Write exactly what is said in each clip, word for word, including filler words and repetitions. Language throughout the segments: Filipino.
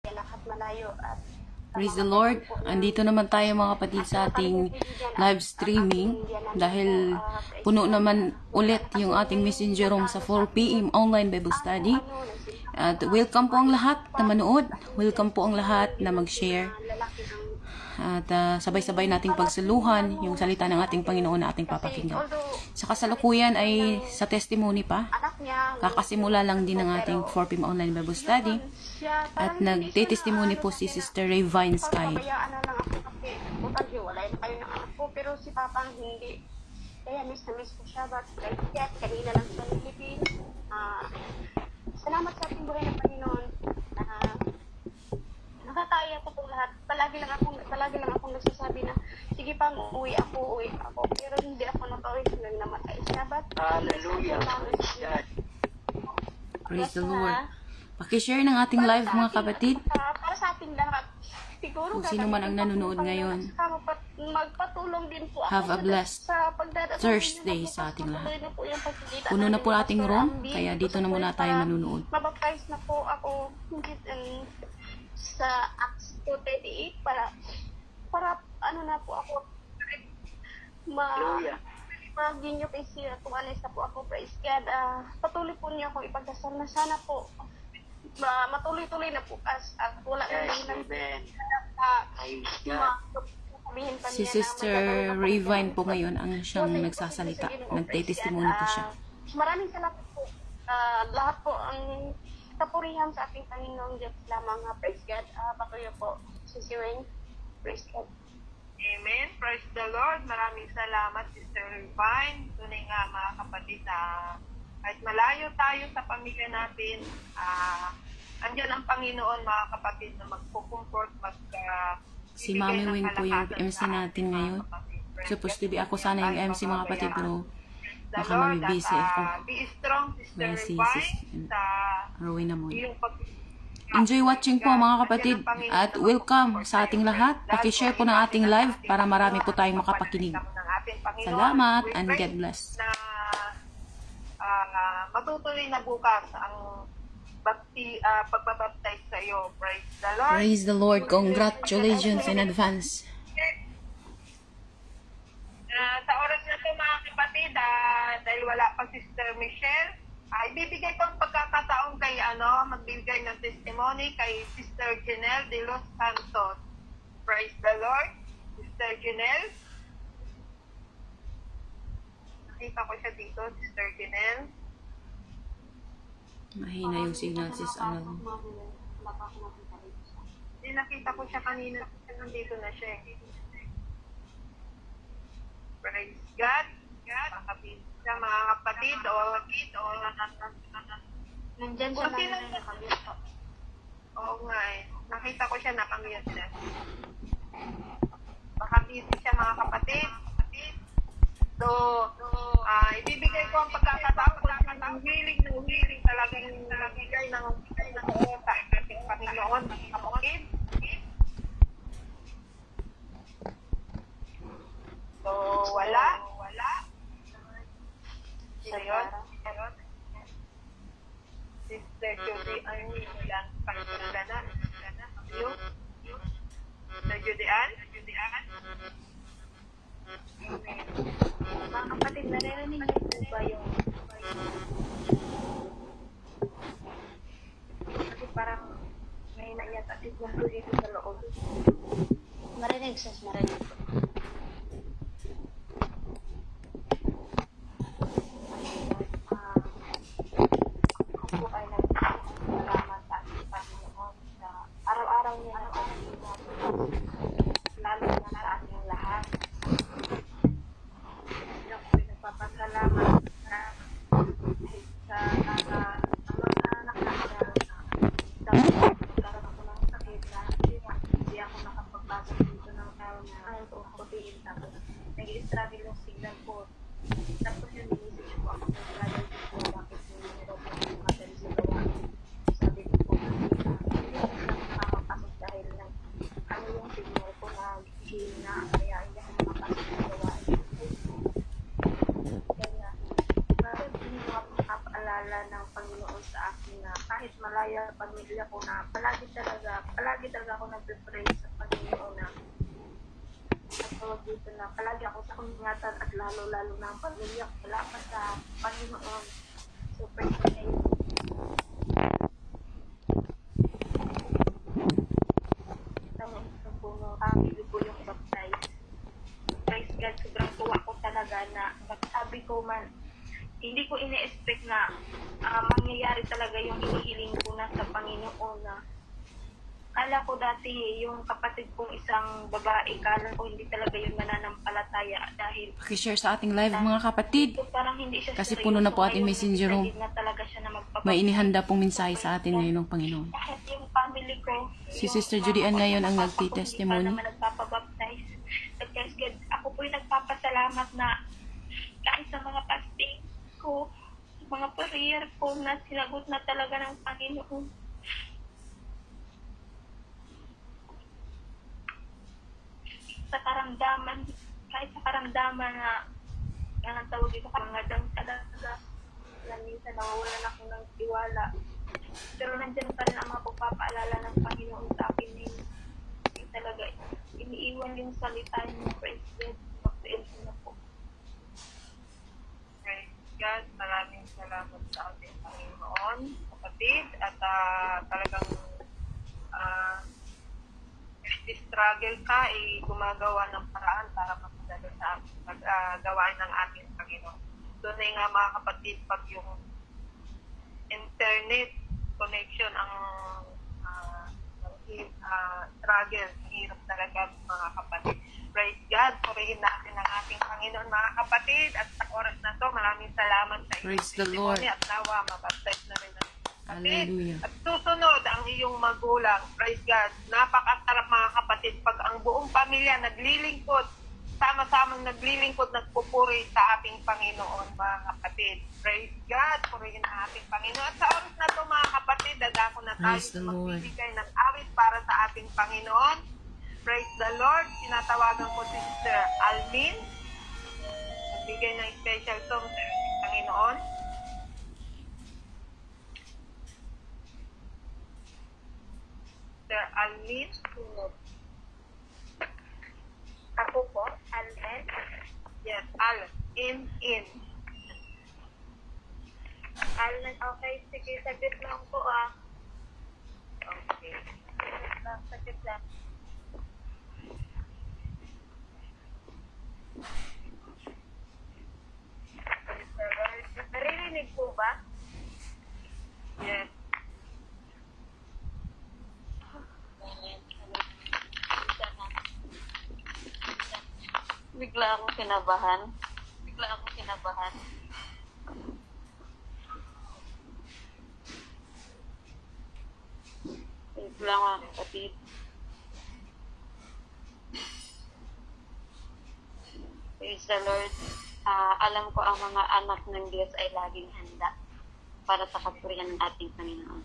lahat malayo at Praise the Lord. Andito naman tayo mga kapatid sa ating live streaming dahil puno naman ulit yung ating messenger room sa four p m online Bible study. At welcome po ang lahat na manood. Welcome po ang lahat na mag-share. At uh, sabay-sabay nating pagsaluhan yung salita ng ating Panginoon na ating papakinggan. Sa kasalukuyan ay sa testimony pa. Kakasimula lang din ng ating four p m online Bible study. At nagte-testimony po si Sister Rayvine Sky. Pero si Papa hindi. Kaya miss na miss ko siya. But kanina lang sa Philippines. Salamat sa ating buhay ng Panginoon. Nakakaya ko po lahat. Palagi lang akong, palagi lang akong nagsasabi na, sige pa, uwi ako, uwi ako. Pero hindi ako nakauwi hanggang namatay siya. But, hallelujah. Praise the Lord. Pakishare ng ating live mga kapatid. Para sa ating lahat. Siguro, kung sino man ang nanonood ngayon. Magpatulong din po ako. Have a blessed Thursday sa ating lahat. Puno na po ating room, kaya dito na muna tayo manunood. Mabaptize na po ako sa Acts two thirty-eight para para ano na po ako ma maging yung kasi tumalis na po ako, praise God. Uh, patuloy po niyo akong ipagdasal na sana po ma matuloy-tuloy na po as at wala na rin si Sister Rayvine po ngayon ang siyang nagsasalita, nagte-testimony po siya. Maraming salamat po uh, lahat po ang kapurihan sa ating Panginoong Diyos lamang, ha, praise God. Uh, patuloy po, Sister Wayne, praise God. Amen, praise the Lord. Maraming salamat, Sister Rayvine. Tunay nga mga kapatid na kahit malayo tayo sa pamilya natin, ah, uh, andyan ang Panginoon mga kapatid na magpo-comfort, mag uh, si Mami Wing po yung M C natin ngayon. Supposed to be ako sana yung M C mga kapatid, pero baka mabibisi ako. Be strong, Sister Rayvine, sa Arwin na muna. Enjoy watching po mga kapatid at welcome sa ating lahat. Pakishare po ng ating live para marami po tayong makapakinig. Salamat and God bless. Na uh, matutuloy na bukas ang bapti, uh, pagbabaptize sa iyo. Praise the Lord. Praise the Lord. Congratulations in advance. Uh, sa oras na ito mga kapatid, uh, dahil wala pa Sister Michelle, uh, ibibigay ko ang pagkakataon kay ano, magbibigay ng testimony kay Sister Janelle de los Santos. Praise the Lord. Sister Janelle. Nakita ko siya dito, Sister Janelle. Mahina yung signal, sis. Ano? Hindi, nakita ko siya kanina. Nandito na siya. Praise God. God. Makapit siya mga kapatid o kapatid o nandyan siya na nakabit. Oo nga eh. Nakita ko siya nakamute na. Makapit siya mga kapatid. So, uh, ibibigay ko ang pagkakataon kung ang hiling ng hiling talagang nabigay ng ng sa ating Panginoon mga kapatid. So, wala. Wala. Ayun. Sister Judy, ayun lang. Pakinggan na. Yung? Sister Judy Ann? Judy Ann? Mga kapatid, naririnig niyo po ba yung kasi parang may naiyak at itlong ko dito sa loob. Marinig, sis, marinig po. Ako po ay nagpapalaman sa ating Panginoon na araw-araw niya na lalo na sa ating lahat. Nagpapasalamat na sa mga anak na nagkaroon ako ng sakit na hindi ako nakapagpasok dito ng tao na ayaw ko protein tapos nag-i-struggle yung signal ko. Tapos yung inisip ko ako ng struggle ko bakit yung meron ko yung matel sa gawa. Sabi ko po kasi hindi ako nakapapasok dahil ng ano yung signal palagi talaga ako nagpe-pray sa Panginoon na at tawag dito na palagi ako sa ingatan at lalo-lalo na ang pamilya ko. Salamat sa Panginoon. Super thank you. Ito po nung family ko yung baptize. Praise God, sobrang tuwa ko talaga na sabi ko man, hindi ko ine-expect na uh, mangyayari talaga yung hinihiling ko na sa Panginoon na kala ko dati yung kapatid kong isang babae, kala ko hindi talaga yun mananampalataya dahil Pakishare sa ating live mga kapatid. so, parang hindi siya Kasi seryoso. puno na po ating Ngayon, messenger room. decided na talaga siya na magpapatid. May inihanda pong mensahe sa atin ngayon ng Panginoon. Kahit yung family ko, Si yung Sister mama Judy Ann ko, ngayon ang papa ko, nagti-testimony. Hindi pa naman nagpapabaptize. But guys, God, ako po'y nagpapasalamat na kahit sa mga fasting ko, sa mga prayer ko na sinagot na talaga ng Panginoon. Sa karamdaman, kahit sa karamdaman na yan ang tawag dito, karangadang talaga na minsan nawawalan ako ng tiwala. Pero nandiyan pa rin ang mga pagpapaalala ng Panginoon sa akin na hindi talaga iniiwan yung salita niyo, praise God. Pag-praise na po. Praise God, maraming salamat sa ating Panginoon, kapatid, at uh, talagang uh, struggle ka, eh, gumagawa ng paraan para magdala sa pag-gawain uh, ng ating Panginoon. Doon ay nga mga kapatid, pag yung internet connection ang uh, uh, struggle, hirap talaga mga kapatid. Praise God, purihin natin ang ating Panginoon mga kapatid, at sa oras na to, maraming salamat sa iyong Praise the Lord. at nawa, mabaptize na rin ang Hallelujah. at susunod ang iyong magulang. Praise God. Napakasarap mga kapatid pag ang buong pamilya naglilingkod, sama-samang naglilingkod, nagpupuri sa ating Panginoon mga kapatid. Praise God. Purihin ang ating Panginoon. At sa oras na ito mga kapatid, dadako na tayo Praise the sa Lord. magbibigay ng awit para sa ating Panginoon. Praise the Lord. Tinatawagan ko si Sister Almin. Magbigay ng special song sa ating Panginoon. Sister Almin. Ako po, Almen. Yes, Al. In, in. Almen, okay. Sige, saglit lang po ah. Okay. Saglit lang, saglit lang. Naririnig po ba? Yes. Bigla akong kinabahan. Bigla akong kinabahan. Bigla akong kapatid. Praise the Lord. Uh, alam ko ang mga anak ng Diyos ay laging handa para sa kapurihan ng ating Panginoon.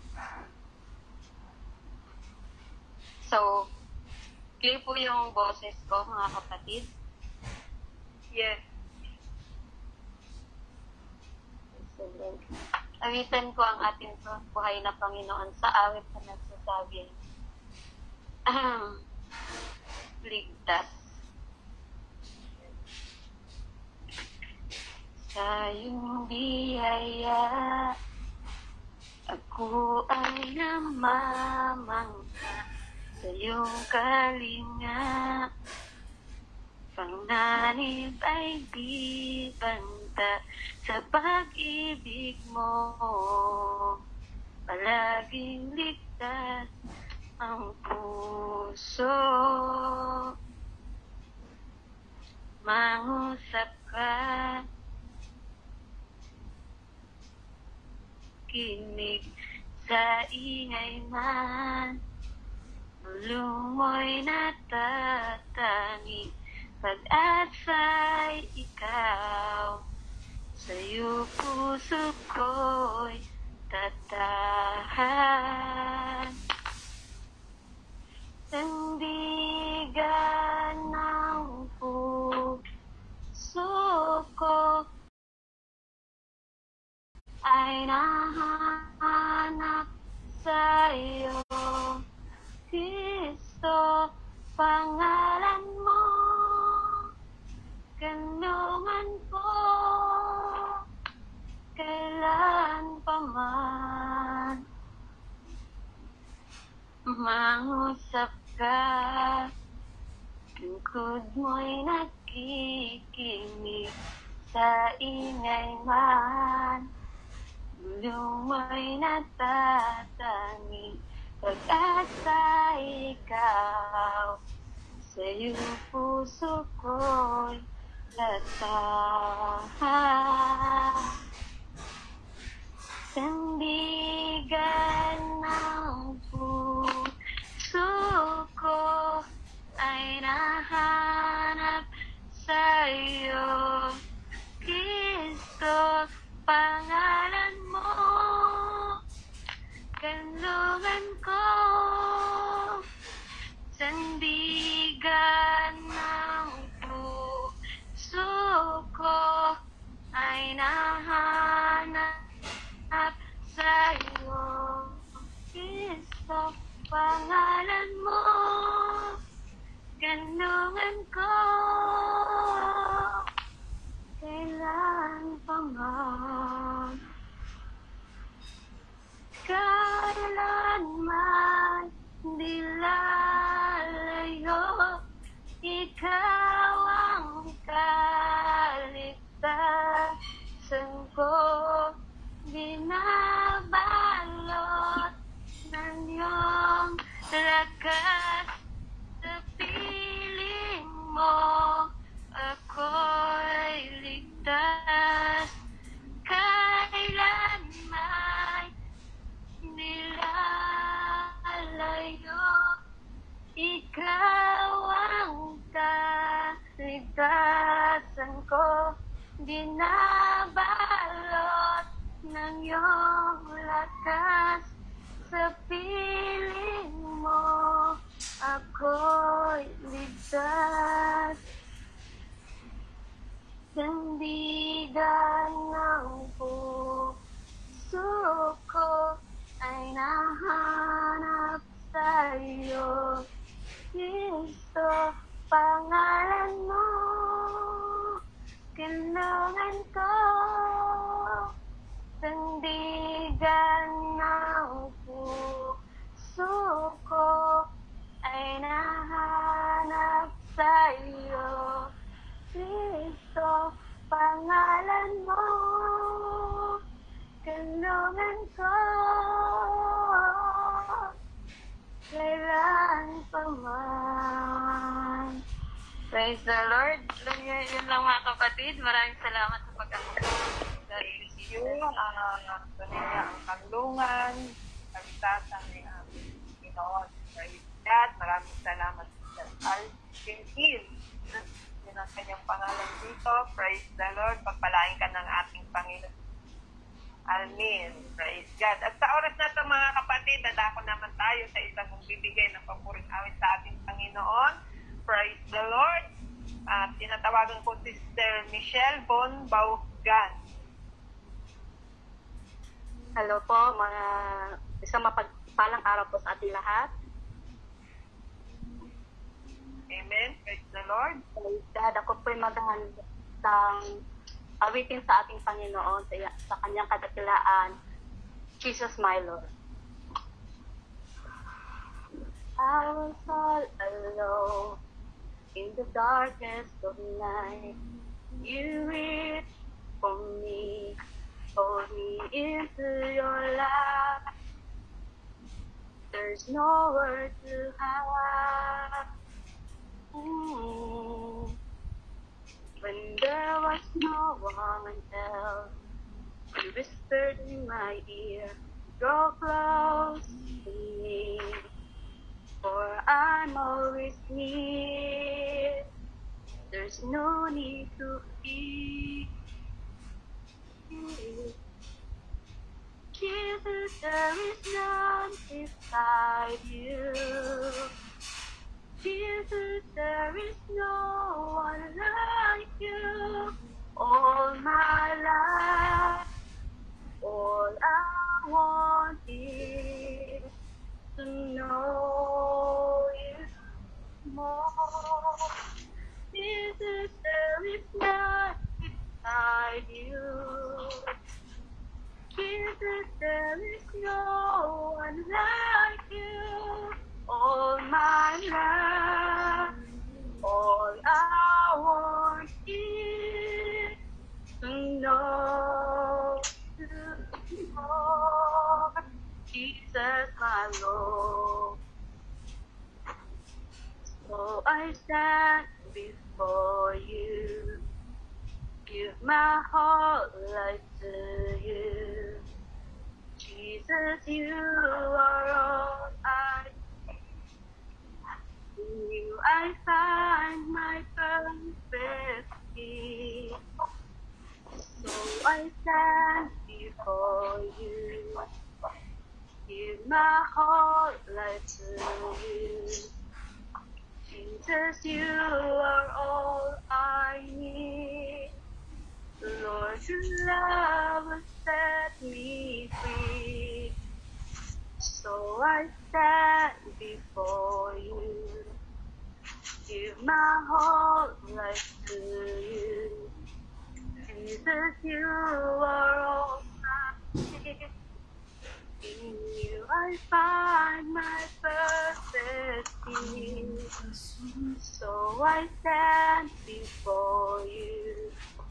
So, clear po yung boses ko, mga kapatid. Yes. Awitan ko ang ating buhay na Panginoon sa awit na nagsasabi, ah, ligtas. Sa iyong biyaya, ako ay namamangha. Sa iyong kalinga, panganib ay di banta. Sa pag-ibig mo, palaging ligtas ang puso. Mangusap ka, kinig sa ingay man, lumoy natatani, pag-asa'y ikaw, sa'yo puso ko'y tatahan. Sandigan ng puso ko ay nahanap sa'yo, mangusap ka. Lingkod mo'y nakikinig sa ingay man. Ulo mo'y natatangi pag-asa ikaw. Sa'yo puso ko'y latahan. Sandigan ng puso ko ay nahanap sa'yo, Kristo, pangalan mo, kanlungan ko. Sandigan ng puso ko ay nahanap sa'yo, Kristo, pangalan mo, kanlungan ko. Kailan pa man, kailanman di lalayo, ikaw ang kaligtasan ko. Binabalot ng iyong lakas sa piling mo, ako'y ligtas. Kailanman nilalayo, ikaw ang kaligtasan ko. Binabalot ng iyong lakas sa piling mo, ako'y ligtas. Sandigan ng puso ko ay nahanap sa'yo, Kristo, pangalan mo, kanlungan ko. Sandigan ng puso ko ay nahanap sa'yo, Kristo, pangalan mo, kanlungan ko. Kailan pa man. Praise the Lord. Yun, yun lang mga kapatid. Maraming salamat sa pag-akyat. Yung uh, niya ang kanlungan, kaligtasan ni aming Pinoon. Praise God. Maraming salamat sa Al-Gentil. Yun ang kanyang pangalan dito. Praise the Lord. Pagpalain ka ng ating Panginoon. Amen. Praise God. At sa oras na ito mga kapatid, dadako naman tayo sa isang magbibigay ng papuring awit sa ating Panginoon. Praise the Lord. At tinatawagan ko si Sister Michelle Von Baugan. Hello po, mga isang mapagpalang araw po sa ating lahat. Amen. Praise the Lord. Praise God. Ako po'y maghandang awitin sa ating Panginoon sa, sa kanyang kadakilaan, Jesus my Lord. I was all alone in the darkness of night. You reached for me, hold me into your lap. There's nowhere to hide. Mm. When there was no one else, you whispered in my ear, draw close to me, for I'm always near. There's no need to fear. Jesus, there is none beside you. Jesus, there is no one like you. All my life, all I want is to know you more. Jesus, there is none beside you. Jesus, there is no one like you. I stand before you, give my whole life to you. Jesus, you are all I need. In you I find my perfect peace. So I stand before you, give my whole life to you. Jesus, you are all I need. Lord, your love has set me free. So I stand before you, give my whole life to you. Jesus, you are all I need. In you I find my perfect peace. So I stand before you,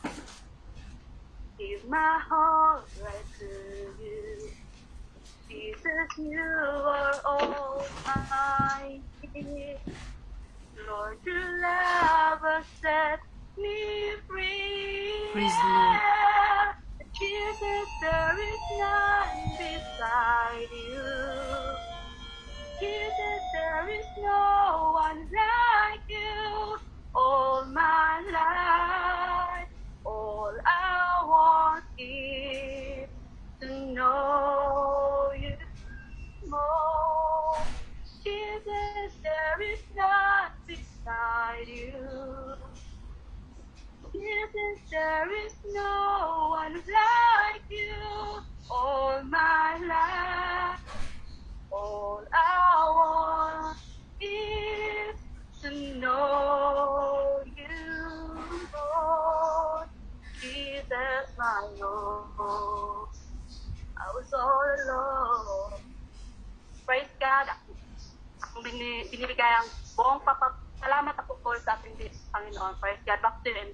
give my whole life to you. Jesus, you are all I need. Lord, your love has set me free. Praise the Lord. Jesus, there is none beside you. Jesus, there is no one like you. All my life, all I want is to know you more. Jesus, there is none beside you. Jesus, there is no one like you. All my life, all I want is to know you, Lord. Jesus, my Lord, I was all alone. Praise God. Ang bini- binibigay ang buong papasalamat ako po sa ating Panginoon. Praise God. Back to you.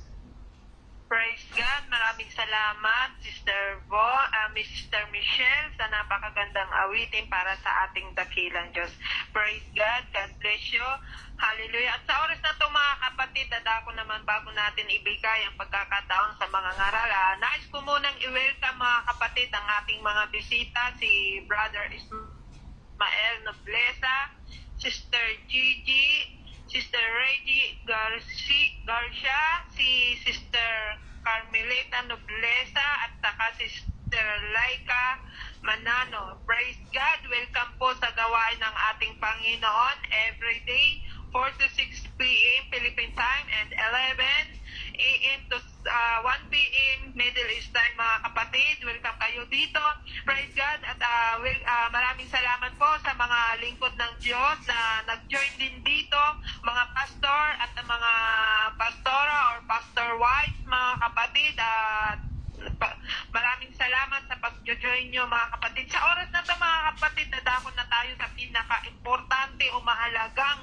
Praise God. Maraming salamat, Sister Bo, uh, Mister Michelle, sa napakagandang awitin para sa ating dakilang Diyos. Praise God. God bless you. Hallelujah. At sa oras na ito, mga kapatid, dadako naman bago natin ibigay ang pagkakataon sa mga ngaral. Uh, nais ko munang i-welcome, mga kapatid, ang ating mga bisita, si Brother Ismael Nobleza, Sister Gigi, Sister Reggie Garcia, Garcia, si Sister Carmelita Nobleza, at saka si Sister Laika Manano. Praise God! Welcome po sa gawain ng ating Panginoon every day, four to six p m Philippine time and eleven a m to uh, one p m Middle East time, mga kapatid. Welcome kayo dito. Praise God. At uh, well, uh, maraming salamat po sa mga lingkod ng Diyos na nag-join din dito, mga pastor at mga pastora or pastor wives, mga kapatid. At uh, maraming salamat sa pag-join nyo, mga kapatid. Sa oras na ito, mga kapatid, nadako na tayo sa pinaka-importante o mahalagang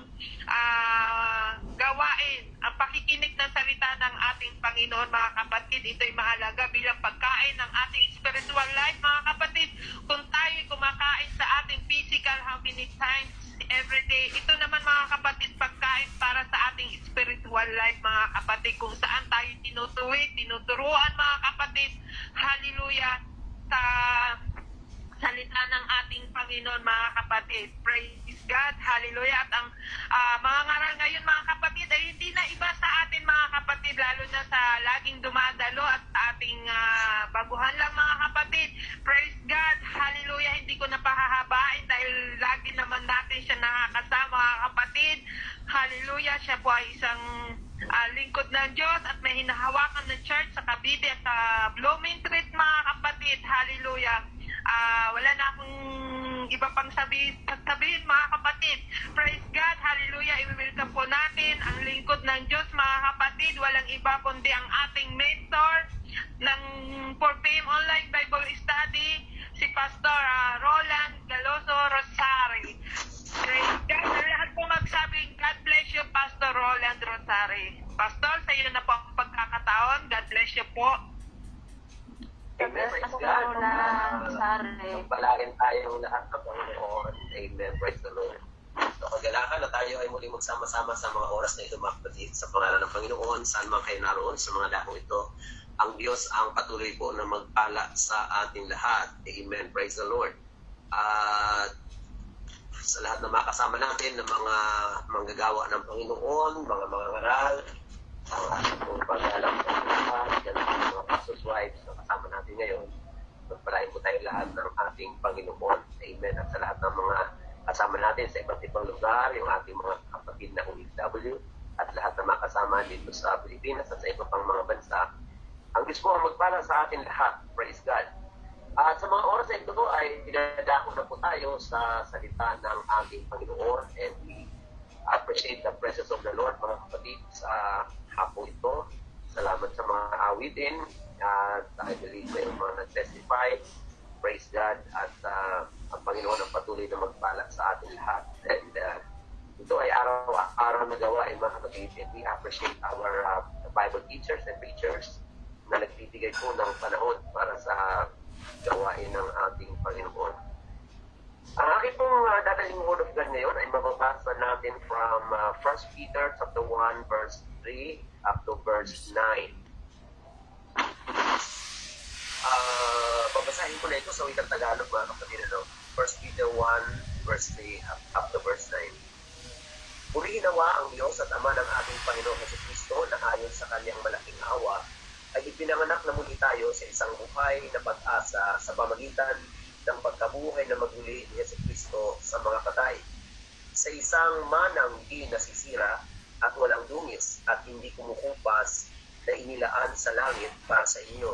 uh, gawain. Ang pakikinig ng salita ng ating Panginoon, mga kapatid, ito'y mahalaga bilang pagkain ng ating spiritual life, mga kapatid. Kung tayo'y kumakain sa ating physical, how many times every day, ito naman, mga kapatid, pagkain para sa ating spiritual life, mga kapatid, kung saan tayo tinutuwid, tinuturuan, mga kapatid. Hallelujah, sa salita ng ating Panginoon, mga kapatid. Praise God. Hallelujah. At ang uh, mga ngaral ngayon, mga kapatid, ay hindi na iba sa atin, mga kapatid, lalo na sa laging dumadalo at ating uh, baguhan lang, mga kapatid. Praise God. Hallelujah. Hindi ko na pahahabain dahil lagi naman natin siya nakakasama, mga kapatid. Hallelujah. Siya po ay isang uh, lingkod ng Diyos at may hinahawakan ng church sa Cavite at sa Blooming Street, mga kapatid. Hallelujah. Uh, wala na akong iba pang sabihin, sabihin, mga kapatid. Praise God. Hallelujah. I-welcome po natin ang lingkod ng Diyos, mga kapatid. Walang iba kundi ang ating mentor ng four p m online Bible study, si Pastor uh, Roland Galoso Rosari. Praise God. Lahat po magsabing, God bless you, Pastor Roland Rosari. Pastor, sa iyo na po ang pagkakataon. God bless you po. Amen. Praise God. Palagin tayong lahat ng Panginoon. Amen. Praise the Lord. So, kagalakan na tayo ay muli maging magsama-sama sa mga oras na ito, mga kapatid, sa pangalan ng Panginoon, saan man kayo naroon sa mga dakong ito. Ang Diyos ang patuloy po na magpala sa ating lahat. Amen. Praise the Lord. At sa lahat ng mga kasama natin, ng mga manggagawa ng Panginoon, mga mga ngaral, ang ating pong pag-alam sa lahat, yan ang mga pastors' wives na kasama natin ngayon. Magpalain po tayo lahat ng ating Panginoon. Amen. At sa lahat ng mga kasama natin sa iba't ibang lugar, yung ating mga kapatid na O F W, at lahat ng mga kasama dito sa Pilipinas at sa iba pang mga bansa. Ang Diyos po ang magpala sa atin lahat. Praise God. At sa mga oras na ito po ay dinadako na po tayo sa salita ng ating Panginoon, and we appreciate the presence of the Lord, mga kapatid, sa hapong ito. Salamat sa mga awitin, at I believe may mga nag-testify. Praise God. At uh, ang Panginoon ang patuloy na magpala sa ating lahat. And uh, ito ay araw-araw na gawain, mga kapatid, and we appreciate our uh, Bible teachers and preachers na nagbibigay po ng panahon para sa gawain ng ating Panginoon. Ang aking pong uh, dadaling word of God ngayon ay mababasa natin from uh, First Peter chapter one verse three up to verse nine. Uh, babasahin ko na ito sa wikang Tagalog, mga kapatid. Ano? First Peter one verse three up, up to verse nine. Purihin nawa ang Diyos at Ama ng ating Panginoon Jesucristo na ayon sa kanyang malaking awa ay ipinanganak na muli tayo sa isang buhay na pag-asa sa pamagitan ng pagkabuhay na maguli ni Jesucristo sa mga patay, sa isang manang di nasisira at walang dungis at hindi kumukupas na inilaan sa langit para sa inyo.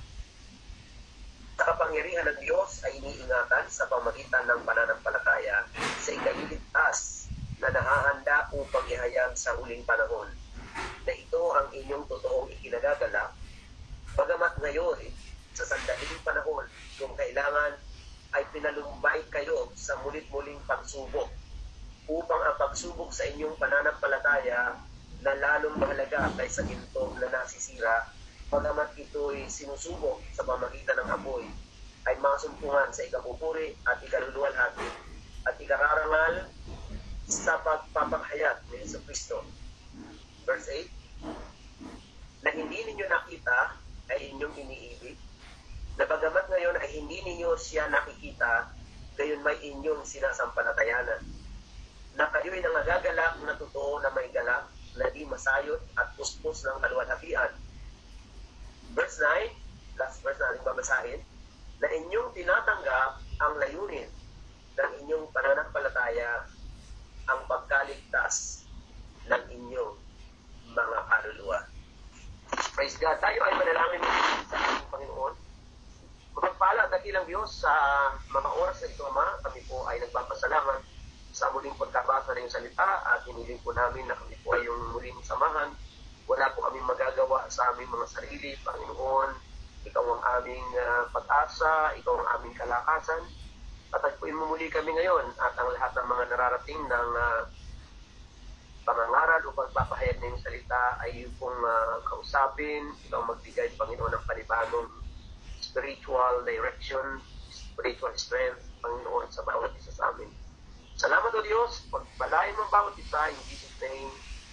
Sa kapangyarihan ng Diyos ay iniingatan sa pamagitan ng pananampalataya sa ikaliligtas na nahahanda upang ihayag sa huling panahon, na ito ang inyong totoong ikinagagalak, bagamat ngayon, sa sandaling panahon, kung kailangan, ay pinalumbay kayo sa mulit-muling pagsubok, upang ang pagsubok sa inyong pananampalataya na lalong mahalaga kaysa ginto na nasisira, bagamat ito'y sinusubok sa pamagitan ng apoy, ay masumpungan sa ikapupuri at ikaluluwalhati at ikararangal sa pagpapahayag ni Jesucristo. Verse eight, na hindi ninyo nakita ay inyong iniibig, na bagamat ngayon ay hindi ninyo siya nakikita, gayon may inyong sinasampalatayanan, na kayo'y nangagagalak na totoo na may galak, na di masayot at puspos ng kaluwalhatian. Verse nine, last verse na ating babasahin, na inyong tinatanggap ang layunin ng inyong pananampalataya, ang pagkaligtas ng inyong mga kaluluwa. Praise God. Tayo ay manalangin sa ating Panginoon. Magpala at dakilang Diyos sa mga oras na ito, Ama, kami po ay nagpapasalamat sa muling pagkabasa ng salita at hiniling po namin na kami po ay yung muling samahan. Wala po kami magagawa sa aming mga sarili, Panginoon. Ikaw ang aming uh, pag-asa, ikaw ang aming kalakasan. At agpuin mo muli kami ngayon at ang lahat ng mga nararating ng uh, pangangaral o pagpapahayag ng salita ay yung pong uh, kausapin, ikaw magbigay, Panginoon, ng panibagong spiritual direction, spiritual strength, Panginoon, sa bawat isa sa amin. Salamat o Diyos, pagpalain mo bawat isa, in Jesus' name,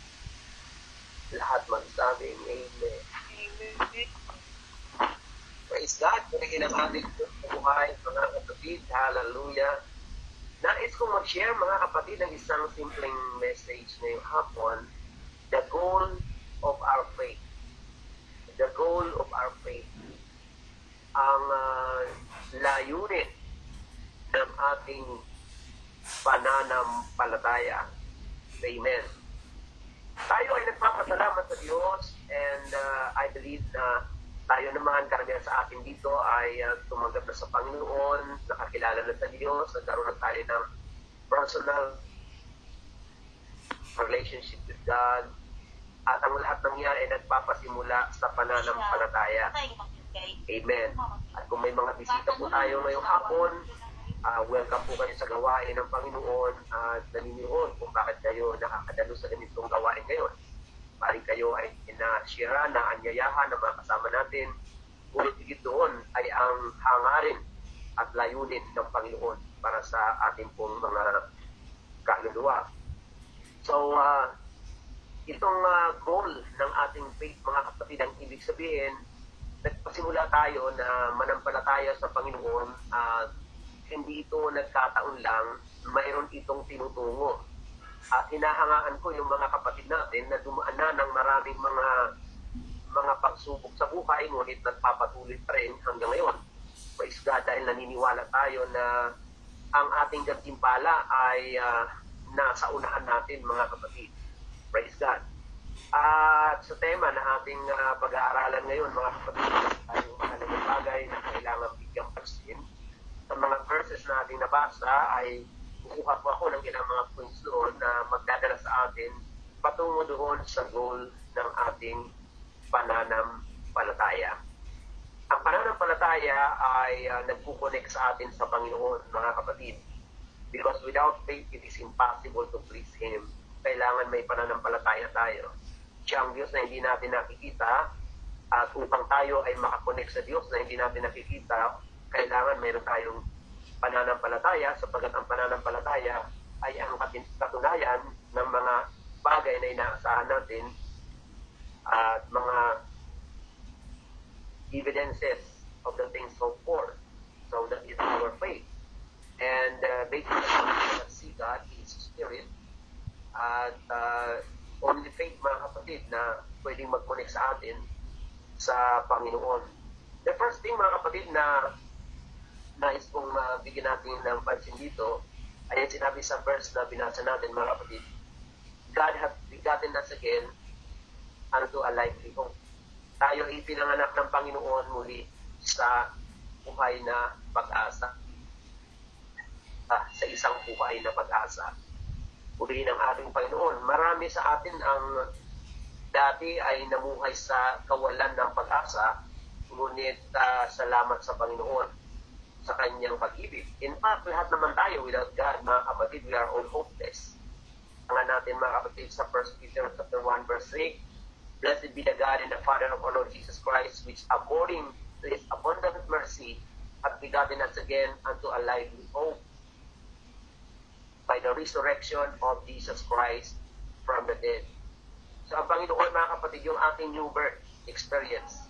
lahat magsabing Amen. Amen. Praise God, purihin ang ating buhay, mga kapatid, hallelujah. Nais kong mag-share, mga kapatid, ng isang simpleng message ngayong hapon, the goal of our faith. The goal of our faith. Ang uh, layunin ng ating pananampalataya. Amen. Tayo ay nagpapasalamat sa Diyos, and uh, I believe na tayo naman, karamihan sa atin dito ay uh, tumanggap na sa Panginoon, nakakilala na sa Diyos, nagkaroon na tayo ng personal relationship with God, at ang lahat ng yan ay nagpapasimula sa pananampalataya. Amen. At kung may mga bisita po tayo ngayong hapon, uh, welcome po kayo sa gawain ng Panginoon, at naniniyon kung bakit kayo nakakadalo sa ganitong gawain ngayon. Maring kayo ay inashira na anyayahan ng mga kasama natin. Ngunit higit doon ay ang hangarin at layunin ng Panginoon para sa ating pong mga kaluluwa. So, uh, itong uh, goal ng ating faith, mga kapatid, ang ibig sabihin, nagpasimula tayo na manampalataya sa Panginoon at uh, hindi ito nagkataon lang, mayroon itong tinutungo. At hinahangaan ko yung mga kapatid natin na dumaan na ng maraming mga mga pagsubok sa buhay, ngunit nagpapatuloy pa rin hanggang ngayon. Praise God, dahil naniniwala tayo na ang ating gantimpala ay uh, nasa unahan natin, mga kapatid. Praise God. At sa tema na ating uh, pag-aaralan ngayon, mga kapatid, ay yung mahalagang bagay na kailangan bigyang pansin. Sa mga verses na ating nabasa ay kukuha po ako ng ilang mga points doon na magdadala sa atin patungo doon sa goal ng ating pananampalataya. Ang pananampalataya ay uh, nagkukonek sa atin sa Panginoon, mga kapatid. Because without faith, it is impossible to please Him. Kailangan may pananampalataya tayo. Siyang Diyos na hindi natin nakikita, at upang tayo ay makakonek sa Diyos na hindi natin nakikita, kailangan mayroon tayong pananampalataya, sapagkat ang pananampalataya ay ang katunayan ng mga bagay na inaasahan natin at mga evidences of the things hoped for. So that is our faith. And uh, basically, we see God is Spirit. At uh, only faith, mga kapatid, na pwedeng mag-connect sa atin sa Panginoon. The first thing, mga kapatid, na nais kong uh, bigyan natin ng pansin dito ay sinabi sa verse na binasa natin, mga kapatid. God hath begotten us again unto a lively hope. Tayo ay pinanganak ng Panginoon muli sa buhay na pag-asa. Ah, sa isang buhay na pag-asa. Muli ng ating Panginoon. Marami sa atin ang dati ay namuhay sa kawalan ng pag-asa, ngunit uh, salamat sa Panginoon sa kanyang pag-ibig. In fact, lahat naman tayo without God, mga kapatid, we are all hopeless. Ang natin, mga kapatid, sa First Peter chapter one verse three, Blessed be the God and the Father of our Lord Jesus Christ, which according to His abundant mercy hath begotten us again unto a lively hope by the resurrection of Jesus Christ from the dead. So ang Panginoon, mga kapatid, yung ating new birth experience.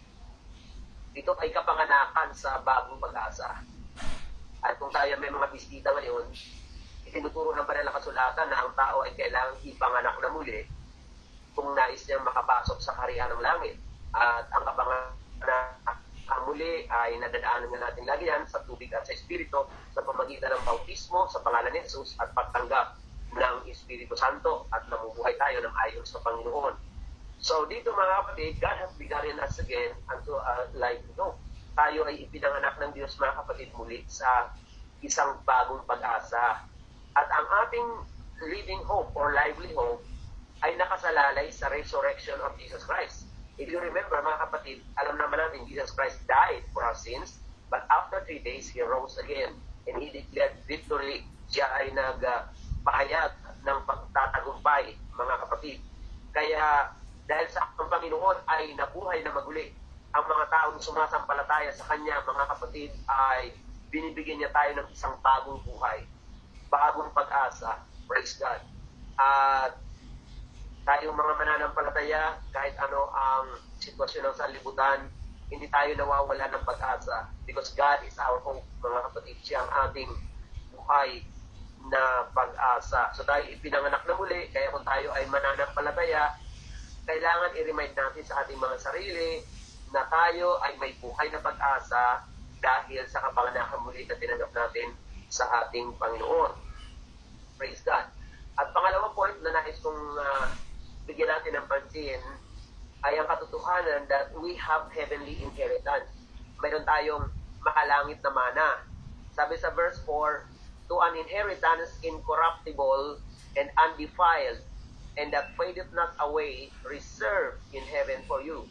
Ito ay kapanganakan sa bagong pag-asa. At kung tayo may mga bisita ngayon, itinuturo ng banal na kasulatan na ang tao ay kailangang ipanganak na muli kung nais niyang makapasok sa kaharian ng langit. At ang kapanganak muli ay nadadaanan nga natin lagi yan sa tubig at sa Espiritu sa pamagitan ng bautismo sa pangalan ni Jesus at pagtanggap ng Espiritu Santo at namubuhay tayo ng ayon sa Panginoon. So dito, mga kapatid, God has begotten us again unto a lively hope. Tayo ay ipinanganak ng Diyos, mga kapatid, muli sa isang bagong pag-asa. At ang ating living hope or lively hope ay nakasalalay sa resurrection of Jesus Christ. If you remember, mga kapatid, alam naman natin, Jesus Christ died for our sins, but after three days, He rose again. And He declared victory. Siya ay nagpahayag ng pagtatagumpay, mga kapatid. Kaya, dahil sa ang Panginoon ay nabuhay na maguli, ang mga taong sumasampalataya sa Kanya, mga kapatid, ay binibigyan niya tayo ng isang bagong buhay, bagong pag-asa. Praise God. At tayong mga mananampalataya, kahit ano ang sitwasyon ng sanlibutan, hindi tayo nawawala ng pag-asa. Because God is our hope, mga kapatid. Siya ang ating buhay na pag-asa. So tayo ipinanganak na muli, kaya kung tayo ay mananampalataya, kailangan i-remind natin sa ating mga sarili na tayo ay may buhay na pag-asa dahil sa kapanganakan muli na tinanggap natin sa ating Panginoon. Praise God. At pangalawang point na nais kong uh, bigyan natin ng pansin ay ang katotohanan that we have heavenly inheritance. Mayroon tayong makalangit na mana. Sabi sa verse four, to an inheritance incorruptible and undefiled, and that fadeth not away, reserved in heaven for you.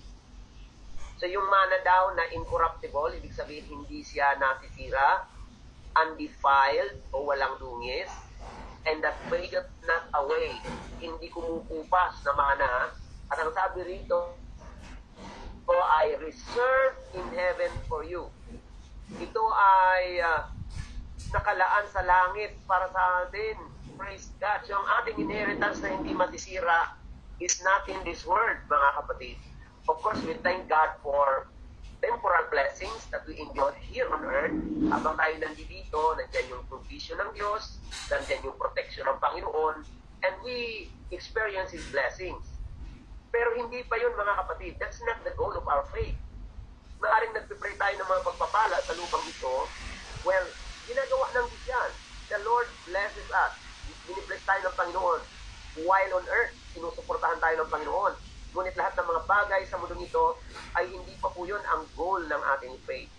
So yung mana daw na incorruptible, ibig sabihin hindi siya nasisira, undefiled o walang dungis, and that fadeth not away, hindi kumukupas na mana. At ang sabi rito, o ay reserved in heaven for you. Ito ay uh, nakalaan sa langit para sa atin. Praise God. So ang ating inheritance na hindi matisira is not in this world, mga kapatid. Of course, we thank God for temporal blessings that we enjoy here on earth. Habang tayo nandito, nandiyan yung provision ng Diyos, nandiyan yung protection ng Panginoon, and we experience His blessings. Pero hindi pa yun, mga kapatid. That's not the goal of our faith. Maaring nagpipray tayo ng mga pagpapala sa lupang ito. Well, ginagawa ng Diyos yan. The Lord blesses us. Binibless tayo ng Panginoon. While on earth, sinusuportahan tayo ng Panginoon. Ngunit lahat ng mga bagay sa mundong ito ay hindi pa po yun ang goal ng ating faith.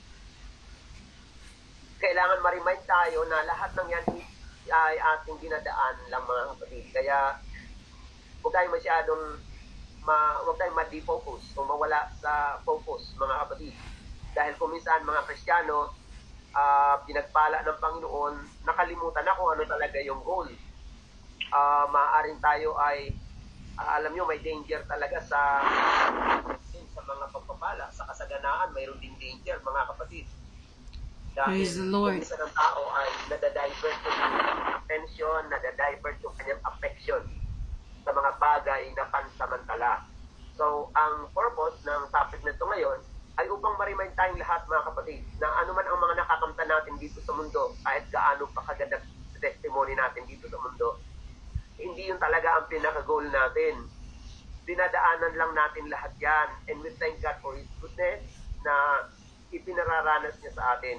Kailangan ma-remind tayo na lahat ng yan ay ating dinadaan lang, mga kapatid. Kaya huwag tayo masyadong ma, huwag tayong ma-defocus o mawala sa focus, mga kapatid. Dahil kung minsan mga Kristiyano, uh, pinagpala ng Panginoon, nakalimutan na kung ano talaga yung goal. Uh, maaaring tayo ay Uh, alam nyo, may danger talaga sa sa mga pagpapala. Sa kasaganaan, mayroon ding danger, mga kapatid. Dahil Praise the Lord. Kung isa ng tao ay nadadivert yung attention, nadadivert yung kanyang affection sa mga bagay na pansamantala. So, ang purpose ng topic nito ngayon ay upang ma-remind tayong lahat, mga kapatid, na ano man ang mga nakakamta natin dito sa mundo, kahit gaano pa kaganda testimony natin dito sa mundo, hindi yun talaga ang pinaka-goal natin. Dinadaanan lang natin lahat yan. And we thank God for His goodness na ipinararanas niya sa atin.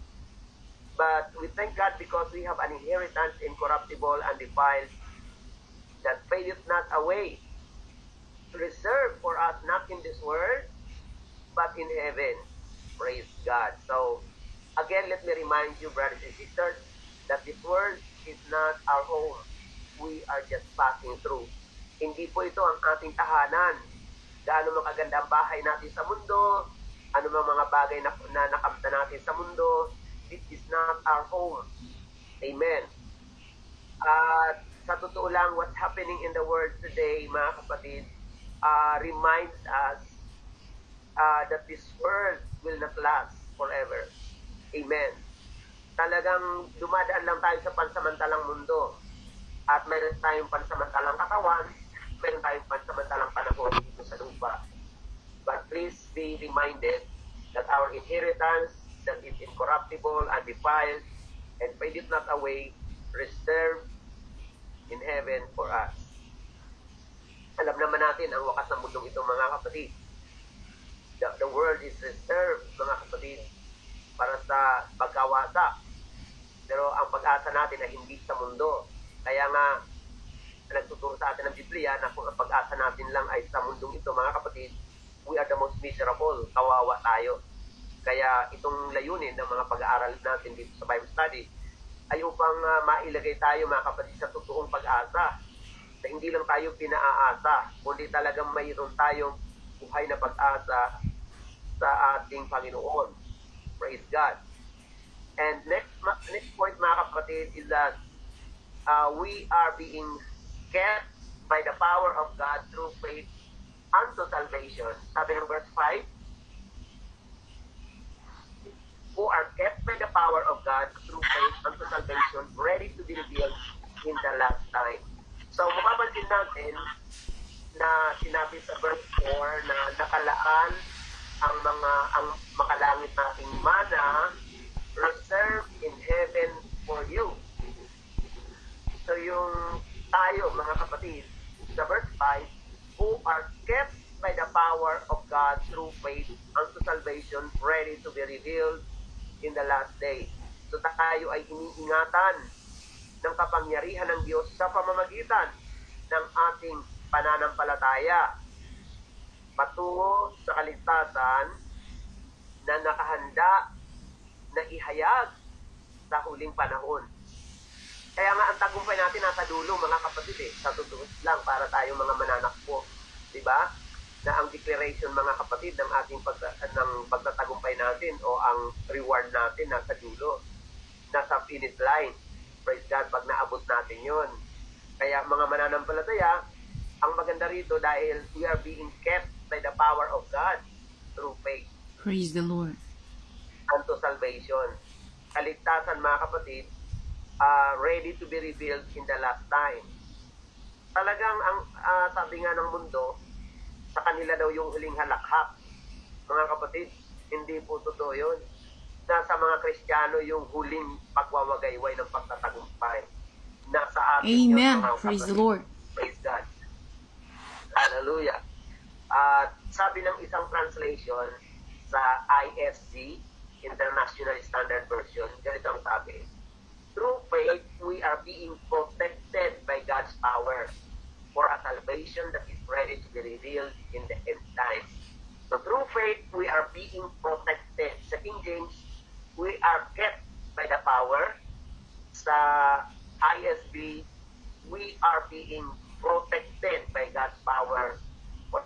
But we thank God because we have an inheritance incorruptible and defiled that fadeth not away, reserved for us not in this world, but in heaven. Praise God. So, again, let me remind you, brothers and sisters, that this world is not our home. We are just passing through. Hindi po ito ang ating tahanan. Gaano makaganda ang bahay natin sa mundo, ano mga mga bagay na, na nakamta natin sa mundo, this is not our home. Amen. At uh, sa totoo lang, what's happening in the world today, mga kapatid, uh, reminds us uh, that this world will not last forever. Amen. Talagang dumadaan lang tayo sa pansamantalang mundo. At meron tayong pansamantalang katawan, meron tayong pansamantalang panahon dito sa lupa. But please be reminded that our inheritance that is incorruptible, undefiled, and fadeth not away, reserved in heaven for us. Alam naman natin ang wakas ng mundong ito, mga kapatid. The, the world is reserved, mga kapatid, para sa pagkawasa. Pero ang pag-asa natin ay hindi sa mundo. Kaya nga, nagtuturo sa atin ng Biblia na kung ang pag-asa natin lang ay sa mundong ito, mga kapatid, we are the most miserable, kawawa tayo. Kaya itong layunin ng mga pag-aaral natin dito sa Bible study ay upang uh, mailagay tayo, mga kapatid, sa totoong pag-asa. Na hindi lang tayo pinaaasa, kundi talagang mayroon tayong buhay na pag-asa sa ating Panginoon. Praise God. And next, next point, mga kapatid, is that Uh, we are being kept by the power of God through faith unto salvation. Sabi ng verse five, who are kept by the power of God through faith unto salvation, ready to be revealed in the last time. So, mapapansin natin na sinabi sa verse four na nakalaan ang mga ang makalangit nating mana reserved in heaven for you. So yung tayo, mga kapatid, sa verse five, who are kept by the power of God through faith unto salvation, ready to be revealed in the last day. So tayo ay iniingatan ng kapangyarihan ng Diyos sa pamamagitan ng ating pananampalataya patungo sa kaligtasan na nakahanda na ihayag sa huling panahon. Kaya nga ang tagumpay natin nasa dulo, mga kapatid, eh, sa totoo lang para tayo mga mananakbo, di ba? Na ang declaration, mga kapatid, ng ating pag, ng pagtatagumpay natin o ang reward natin nasa dulo, nasa finish line. Praise God, pag naabot natin yon. Kaya mga mananampalataya, ang maganda rito dahil we are being kept by the power of God through faith. Praise the Lord. Unto salvation. Kaligtasan, mga kapatid, uh, ready to be revealed in the last time. Talagang ang uh, sabi nga ng mundo, sa kanila daw yung huling halakhak. Mga kapatid, hindi po totoo yun. Nasa mga Kristiyano yung huling pagwawagayway ng pagtatagumpay. Nasa atin Amen. yun, mga Praise kapatid. the Lord. Praise God. Hallelujah. At sabi ng isang translation sa I S V, International Standard Version, ganito ang sabi: through faith, we are being protected by God's power for a salvation that is ready to be revealed in the end time. So through faith, we are being protected. Sa King James, we are kept by the power. Sa I S V, we are being protected by God's power for,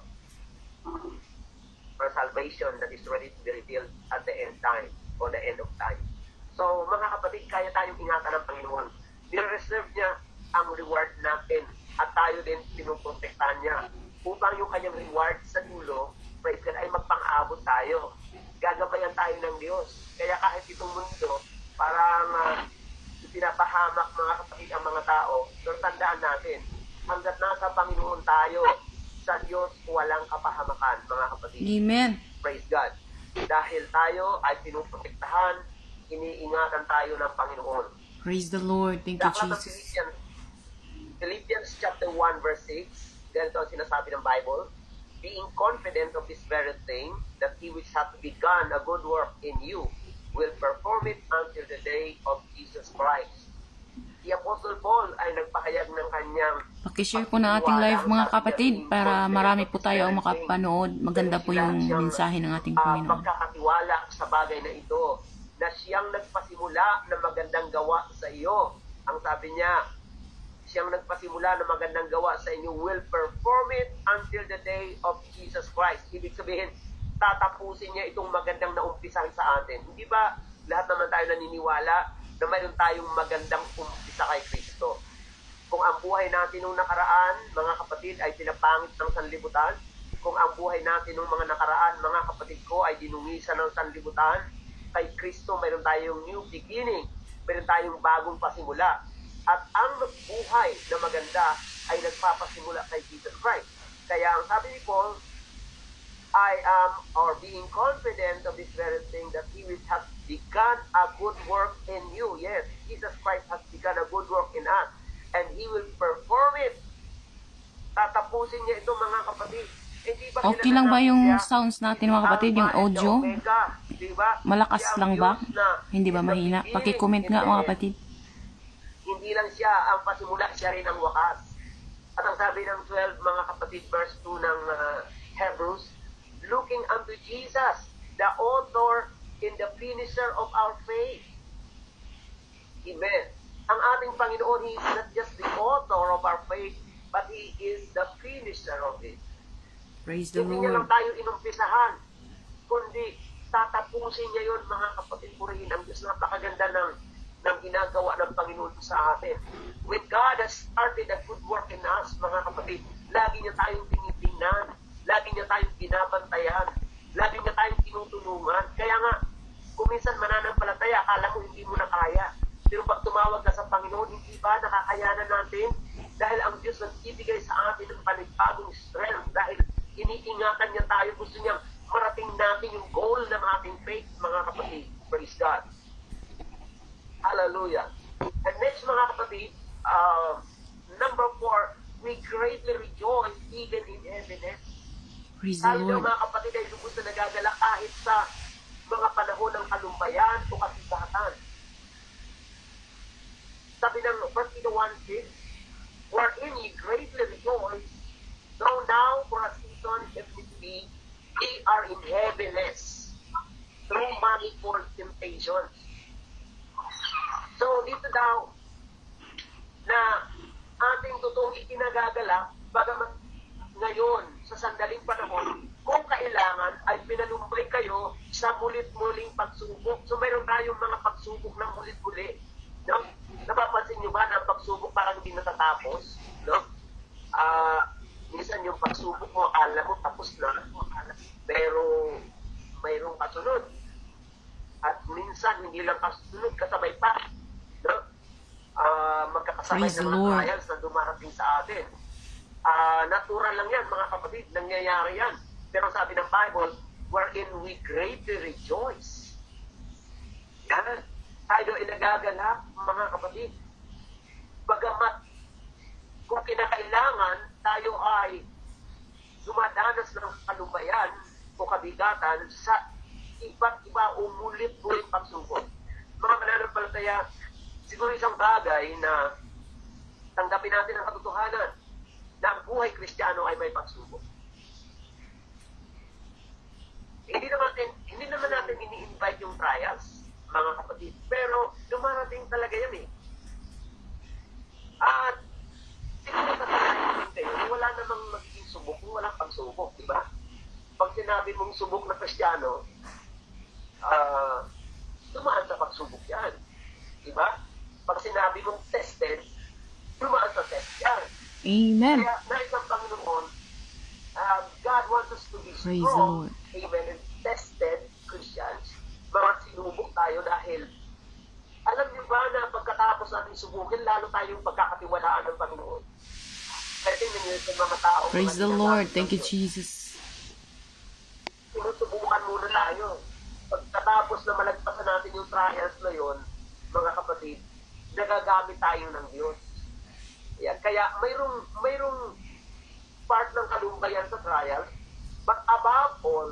for salvation that is ready to be revealed at the end time or the end of time. So mga kapatid, kaya tayong ingatan ng Panginoon. Nire-reserve niya ang reward natin at tayo din pinuprotektahan niya upang yung kanyang reward sa dulo, praise God, ay magpang-abot tayo. Gagabayan tayo ng Diyos. Kaya kahit itong mundo, parang uh, pinapahamak mga kapatid ang mga tao, pero tandaan natin, hanggat nasa Panginoon tayo, sa Diyos walang kapahamakan, mga kapatid. Amen. Praise God. Dahil tayo ay pinuprotektahan, iniingatan tayo ng Panginoon. Praise the Lord. Thank you, Sa aklat ng Jesus. Philippians, Philippians chapter one verse six, ganito ang sinasabi ng Bible: being confident of this very thing, that he which hath begun a good work in you will perform it until the day of Jesus Christ. Si Apostle Paul ay nagpahayag ng kanyang Pakishare po na ating live mga kapatid para marami po tayo ang makapanood. Maganda po yung mensahe ng ating uh, Panginoon. pagkakatiwala sa bagay na ito, na siyang nagpasimula ng magandang gawa sa iyo. Ang sabi niya, siyang nagpasimula ng magandang gawa sa inyo will perform it until the day of Jesus Christ. Ibig sabihin, tatapusin niya itong magandang naumpisahan sa atin. Hindi ba lahat naman tayo naniniwala na mayroon tayong magandang umpisa kay Kristo? Kung ang buhay natin nung nakaraan, mga kapatid, ay pinapangit ng sanlibutan, kung ang buhay natin nung mga nakaraan, mga kapatid ko, ay dinungisan ng sanlibutan, kay Kristo mayroon tayong new beginning, mayroon tayong bagong pasimula. At ang buhay na maganda ay nagpapasimula kay Jesus Christ. Kaya ang sabi ni Paul, I am, or being confident of this very thing, that he which has begun a good work in you. Yes, Jesus Christ has begun a good work in us, and he will perform it. Tatapusin niya ito, mga kapatid. Hindi ba Okay lang ba yung sounds natin mga kapatid, yung audio? Omega, diba? Malakas Siya ang lang ba? Diyos na Hindi ba in the mahina? beginning, Paki-comment in nga the mga end. kapatid. Hindi lang siya ang pasimula, siya rin ang wakas. At ang sabi ng twelve, mga kapatid, verse two ng uh, Hebrews, looking unto Jesus, the author and the finisher of our faith. Amen. Ang ating Panginoon, He is not just the author of our faith, but He is the finisher of it. Praise the Hindi niya lang Lord. tayo inumpisahan, kundi tatapusin niya yun, mga kapatid. Purihin ang Diyos. Napakaganda ng, ng ginagawa ng Panginoon sa atin. When God has started a good work in us, mga kapatid, lagi niya tayong tinitingnan, lagi niya tayong binabantayan, lagi niya tayong tinutulungan. Kaya nga, kung minsan mananampalataya, akala mo hindi mo na kaya. Pero pag tumawag ka sa Panginoon, hindi ba nakakayanan natin? Dahil ang Diyos nagbibigay sa atin ng panibagong strength, dahil iniingatan niya tayo, gusto niyang marating natin yung goal ng ating faith, mga kapatid. Praise God. Hallelujah. And next, mga kapatid, uh, number four, we greatly rejoice even in heaviness. Praise the Tayo ng Lord. mga kapatid ay lubos na nagagala kahit sa mga panahon ng kalumbayan o kabigatan. Sabi ng First Peter one six, wherein ye greatly rejoice, though now for a season, if it be, ye are in heaviness through manifold temptations. So, dito daw, na ating totoong itinagagala, bagamat ngayon, sa sandaling panahon, kung kailangan, ay pinalumbay kayo sa mulit-muling pagsubok. So, mayroon tayong mga pagsubok ng mulit-muli. No? Napapansin nyo ba na ang pagsubok parang hindi natatapos? No? Ah... Uh, minsan yung pagsubok mo, akala mo tapos na, pero mayroong kasunod. At minsan, hindi lang kasunod, kasabay pa. No? kasabay Praise ng the mga Lord. trials na dumarating sa atin. Ah, natural lang yan, mga kapatid, nangyayari yan. Pero sabi ng Bible, wherein we greatly rejoice. Yan. Tayo ay nagagalak, mga kapatid. Bagamat kung kinakailangan, tayo ay dumadanas ng kalubayan o kabigatan sa iba't iba umulit-ulit pagsubok. Mga mananampalataya, siguro isang bagay na tanggapin natin ang katotohanan na ang buhay Kristiyano ay may pagsubok. Hindi naman, hindi naman natin ini-invite yung trials, mga kapatid. Pero dumarating talaga yan eh. At siguro tatalayan kayo, wala namang magiging subok kung walang pagsubok, di ba? Pag sinabi mong subok na Kristiyano, ah, uh, dumaan sa pagsubok yan. Di ba? Pag sinabi mong tested, dumaan sa test yan. Amen. Kaya nais ng Panginoon, uh, God wants us to be Praise the strong, Lord. amen, and tested Christians. Mga sinubok tayo dahil alam niyo ba na pagkatapos natin subukin, lalo tayong pagkakatiwalaan ng Panginoon. Kaya tingnan niyo sa mga tao. Praise mga the sinasabi Lord. ng Thank you, Diyos. Jesus. Sinusubukan muna tayo. Pagkatapos na malagpasan natin yung trials na yon, mga kapatid, nagagamit tayo ng Diyos. Yan. Kaya mayroong, mayroong part ng kalumbayan sa trials, but above all,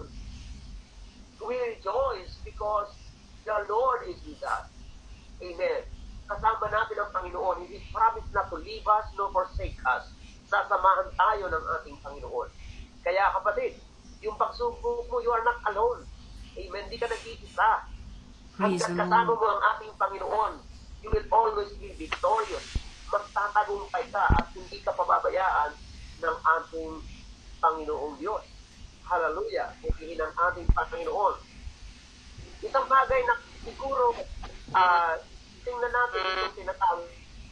we rejoice because the Lord is with us. Amen. Kasama natin ang Panginoon. He promised not to leave us nor forsake us. Sasamahan tayo ng ating Panginoon. Kaya kapatid, yung pagsubok mo, you are not alone. Amen. Hindi ka nag-iisa. Praise Hanggang the kasama Lord. mo ang ating Panginoon, you will always be victorious. Magtatagumpay ka at hindi ka pababayaan ng ating Panginoong Diyos. Hallelujah. Putihin ang ating Panginoon. Isang bagay na siguro uh, tingnan natin itong tinatawag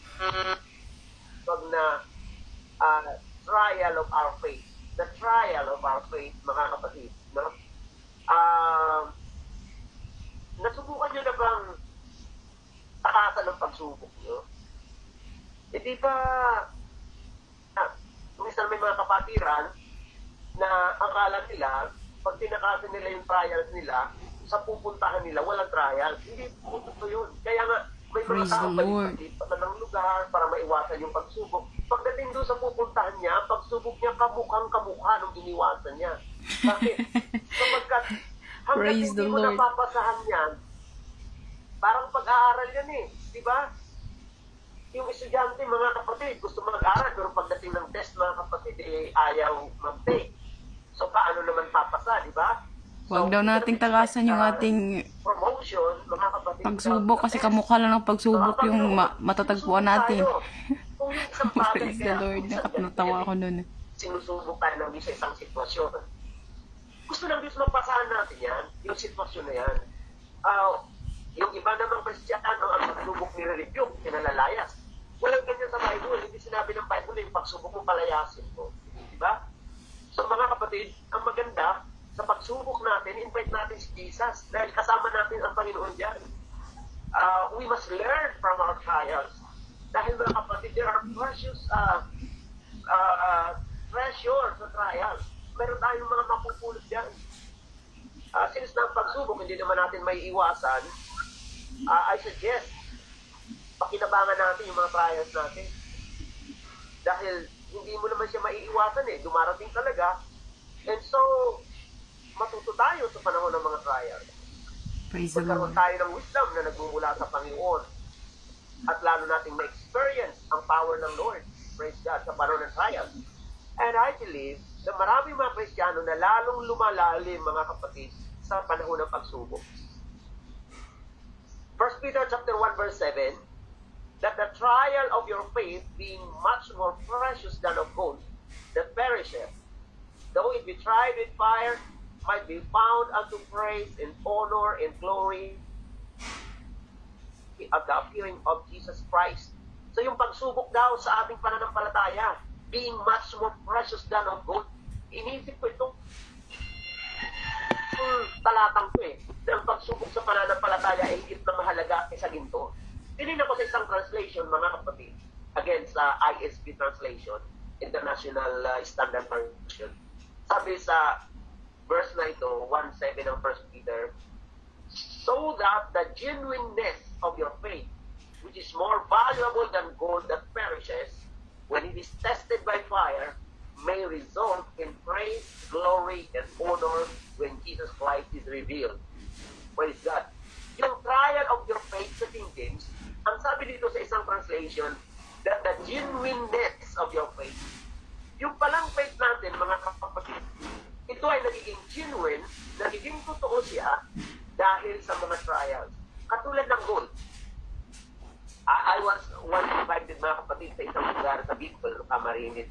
pag na uh, trial of our faith. The trial of our faith, mga kapatid. No? Uh, nasubukan nyo na bang takasan ng pagsubok nyo? Hindi ba ah, minsan may mga kapatiran na akala nila pag tinakasan nila yung trials nila sa pupuntahan nila walang trials. Hindi po totoo yun. Kaya nga may mga Praise tao the Lord. pa ng lugar para maiwasan yung pagsubok. Pagdating doon sa pupuntahan niya, pagsubok niya kamukhang kamukha nung iniwasan niya. Bakit? Sapagkat hanggang Praise hindi the mo Lord. napapasahan yan, parang pag-aaral yan eh. Di ba? Yung estudyante, mga kapatid, gusto mag-aaral, pero pagdating ng test, mga kapatid, eh, ayaw mag-take. So, paano naman papasa, di ba? Huwag daw nating tagasan yung ating promotion, mga kapatid. pagsubok kasi kamukha lang ng pagsubok yung ma- matatagpuan natin. Kung yung isang bagay, Praise the kaya, Lord. minsan Nakapnatawa ako nun. sinusubok tayo ng isa isang sitwasyon. Gusto ng Diyos mapasahan natin yan, yung sitwasyon na yan. Uh, yung iba namang Kristiyano, ang pagsubok nire-rebuke, kinalalayas. Walang ganyan sa Bible. Hindi sinabi ng Bible yung pagsubok mo palayasin mo. Diba? So mga kapatid, ang maganda, sa pagsubok natin, invite natin si Jesus dahil kasama natin ang Panginoon dyan. Uh, we must learn from our trials. Dahil mga kapatid, there are precious uh, uh, uh, treasure sa trials. Meron tayong mga mapupulot dyan. Uh, since na ang pagsubok, hindi naman natin may iwasan, uh, I suggest, pakinabangan natin yung mga trials natin. Dahil hindi mo naman siya maiiwasan eh. Dumarating talaga. And so, matuto tayo sa panahon ng mga trials. Praise the Magkaroon Lord. tayo ng wisdom na nagmumula sa Panginoon. At lalo nating ma-experience ang power ng Lord. Praise God, sa panahon ng trials. And I believe na maraming mga Kristiyano na lalong lumalalim, mga kapatid, sa panahon ng pagsubok. First Peter chapter one verse seven, that the trial of your faith being much more precious than of gold, that perisheth, though it be tried with fire, might be found unto praise and honor and glory at the appearing of Jesus Christ. So yung pagsubok daw sa ating pananampalataya, being much more precious than of gold, inisip ko itong hmm, talatang ko eh, na ang pagsubok sa pananampalataya ay higit na mahalaga kaysa ginto. Tinignan ko sa isang translation, mga kapatid, again sa I S P translation, International uh, Standard Version. Sabi sa verse na ito, one seven ng First Peter, so that the genuineness of your faith, which is more valuable than gold that perishes, when it is tested by fire, may result in praise, glory, and honor when Jesus Christ is revealed. Praise God. Yung trial of your faith sa King James, ang sabi dito sa isang translation, that the genuineness of your faith, yung palang faith natin, mga kapatid, ito ay nagiging genuine, nagiging totoo siya dahil sa mga trials. Katulad ng gold. I, I was once invited, mga kapatid, sa isang lugar sa Bicol, Camarines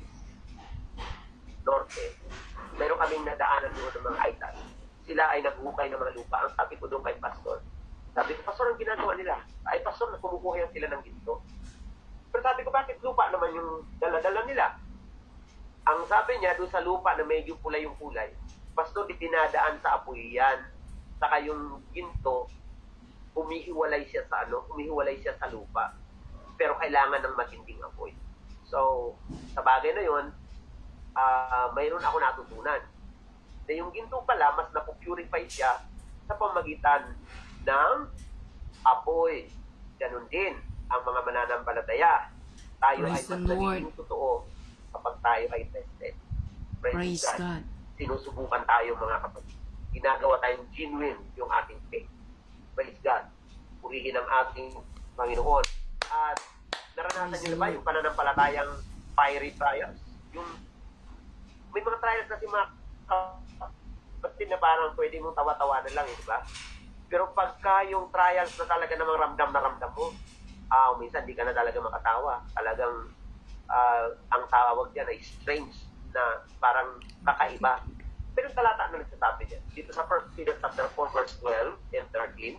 Norte. Meron kaming nadaanan doon ng mga aitas. Sila ay naghukay ng mga lupa. Ang sabi ko doon kay pastor, sabi ko, pastor, ang ginagawa nila? Ay, pastor, na kumukuha yan sila ng ginto. Pero sabi ko, bakit lupa naman yung dala-dala nila? Ang sabi niya, doon sa lupa na medyo pula yung kulay, pastor, itinadaan sa apoy yan. Saka yung ginto, humihiwalay siya sa ano, humihiwalay siya sa lupa. Pero kailangan ng matinding apoy. So, sa bagay na yun, uh, mayroon ako natutunan. Na yung ginto pala, mas napupurify siya sa pamagitan ng apoy. Ganun din ang mga mananampalataya. Tayo Praise ay mas the Lord. nagiging totoo kapag tayo ay tested. Praise, Praise God. God. Sinusubukan tayo, mga kapatid. Ginagawa tayong genuine yung ating faith. Praise God. Purihin ang ating Panginoon. At naranasan niyo na ba yung pananampalatayang fiery trials? Yung may mga trials kasi mga kapatid na parang pwede mong tawa-tawanan lang, eh, di ba? Pero pagka yung trials na talaga namang ramdam na ramdam mo, ah, uh, minsan di ka na talaga makatawa. Talagang uh, ang tawag dyan ay strange na parang kakaiba. Pero talata na nagsasabi dyan. Dito sa First Peter chapter four, verse twelve and thirteen,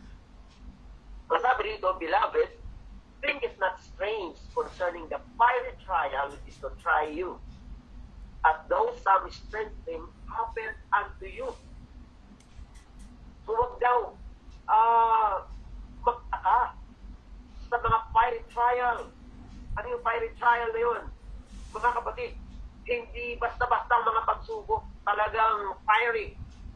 ang sabi dito, beloved, think it not strange concerning the fiery trial which is to try you, at though some strengthening happen unto you. So huwag daw uh, magtaka sa mga fiery trial. Ano yung fiery trial na yun? Mga kapatid, hindi basta-basta ang mga pagsubok, talagang fiery.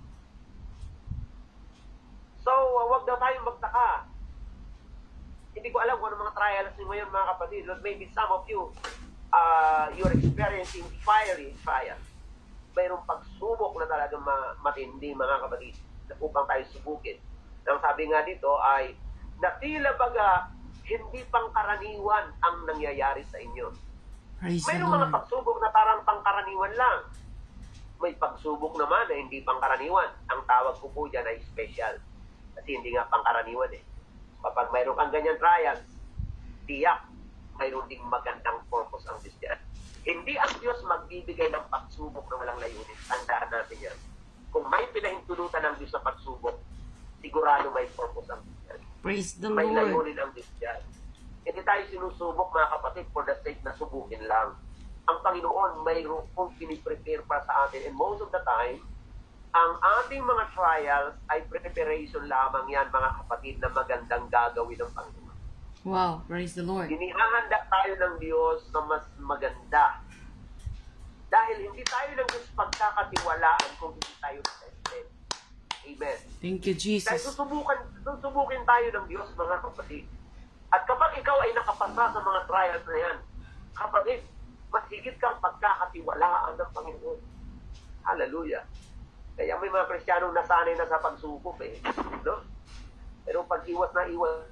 So, uh, huwag daw tayong magtaka. Hindi ko alam kung ano mga trials nyo ngayon, mga kapatid. But maybe some of you, uh, you're experiencing fiery trials. Mayroong pagsubok na talagang matindi, mga kapatid, upang tayo subukin. Ang sabi nga dito ay, na tila baga, hindi pangkaraniwan ang nangyayari sa inyo. Praise the Mayroong mga Lord. pagsubok na parang pangkaraniwan lang. May pagsubok naman na hindi pangkaraniwan. Ang tawag ko po dyan ay special. Kasi hindi nga pangkaraniwan eh. Kapag mayroon kang ganyan trials, tiyak, mayroon ding magandang purpose ang Diyos dyan. Hindi ang Diyos magbibigay ng pagsubok na walang layunin. Tandaan natin yan. Kung may pinahintulutan ng Diyos sa pagsubok, sigurado may purpose ang Diyos dyan. Praise the May Lord. layunin ang Diyos dyan. Hindi tayo sinusubok, mga kapatid, for the sake na subukin lang. Ang Panginoon mayroon kong piniprepare para sa atin. And most of the time, ang ating mga trials ay preparation lamang yan, mga kapatid, na magandang gagawin ng Panginoon. Wow, praise the Lord. Inihahanda tayo ng Diyos na mas maganda. Dahil hindi tayo ng Diyos pagkakatiwalaan kung hindi tayo tested. Amen. Thank you, Dahil Jesus. susubukan, susubukin tayo ng Diyos, mga kapatid. At kapag ikaw ay nakapasa sa mga trials na yan, kapatid, mas higit kang pagkakatiwalaan ng Panginoon. Hallelujah. Kaya may mga Kristiyanong nasanay na sa pagsubok eh. No? Pero pag iwas na iwas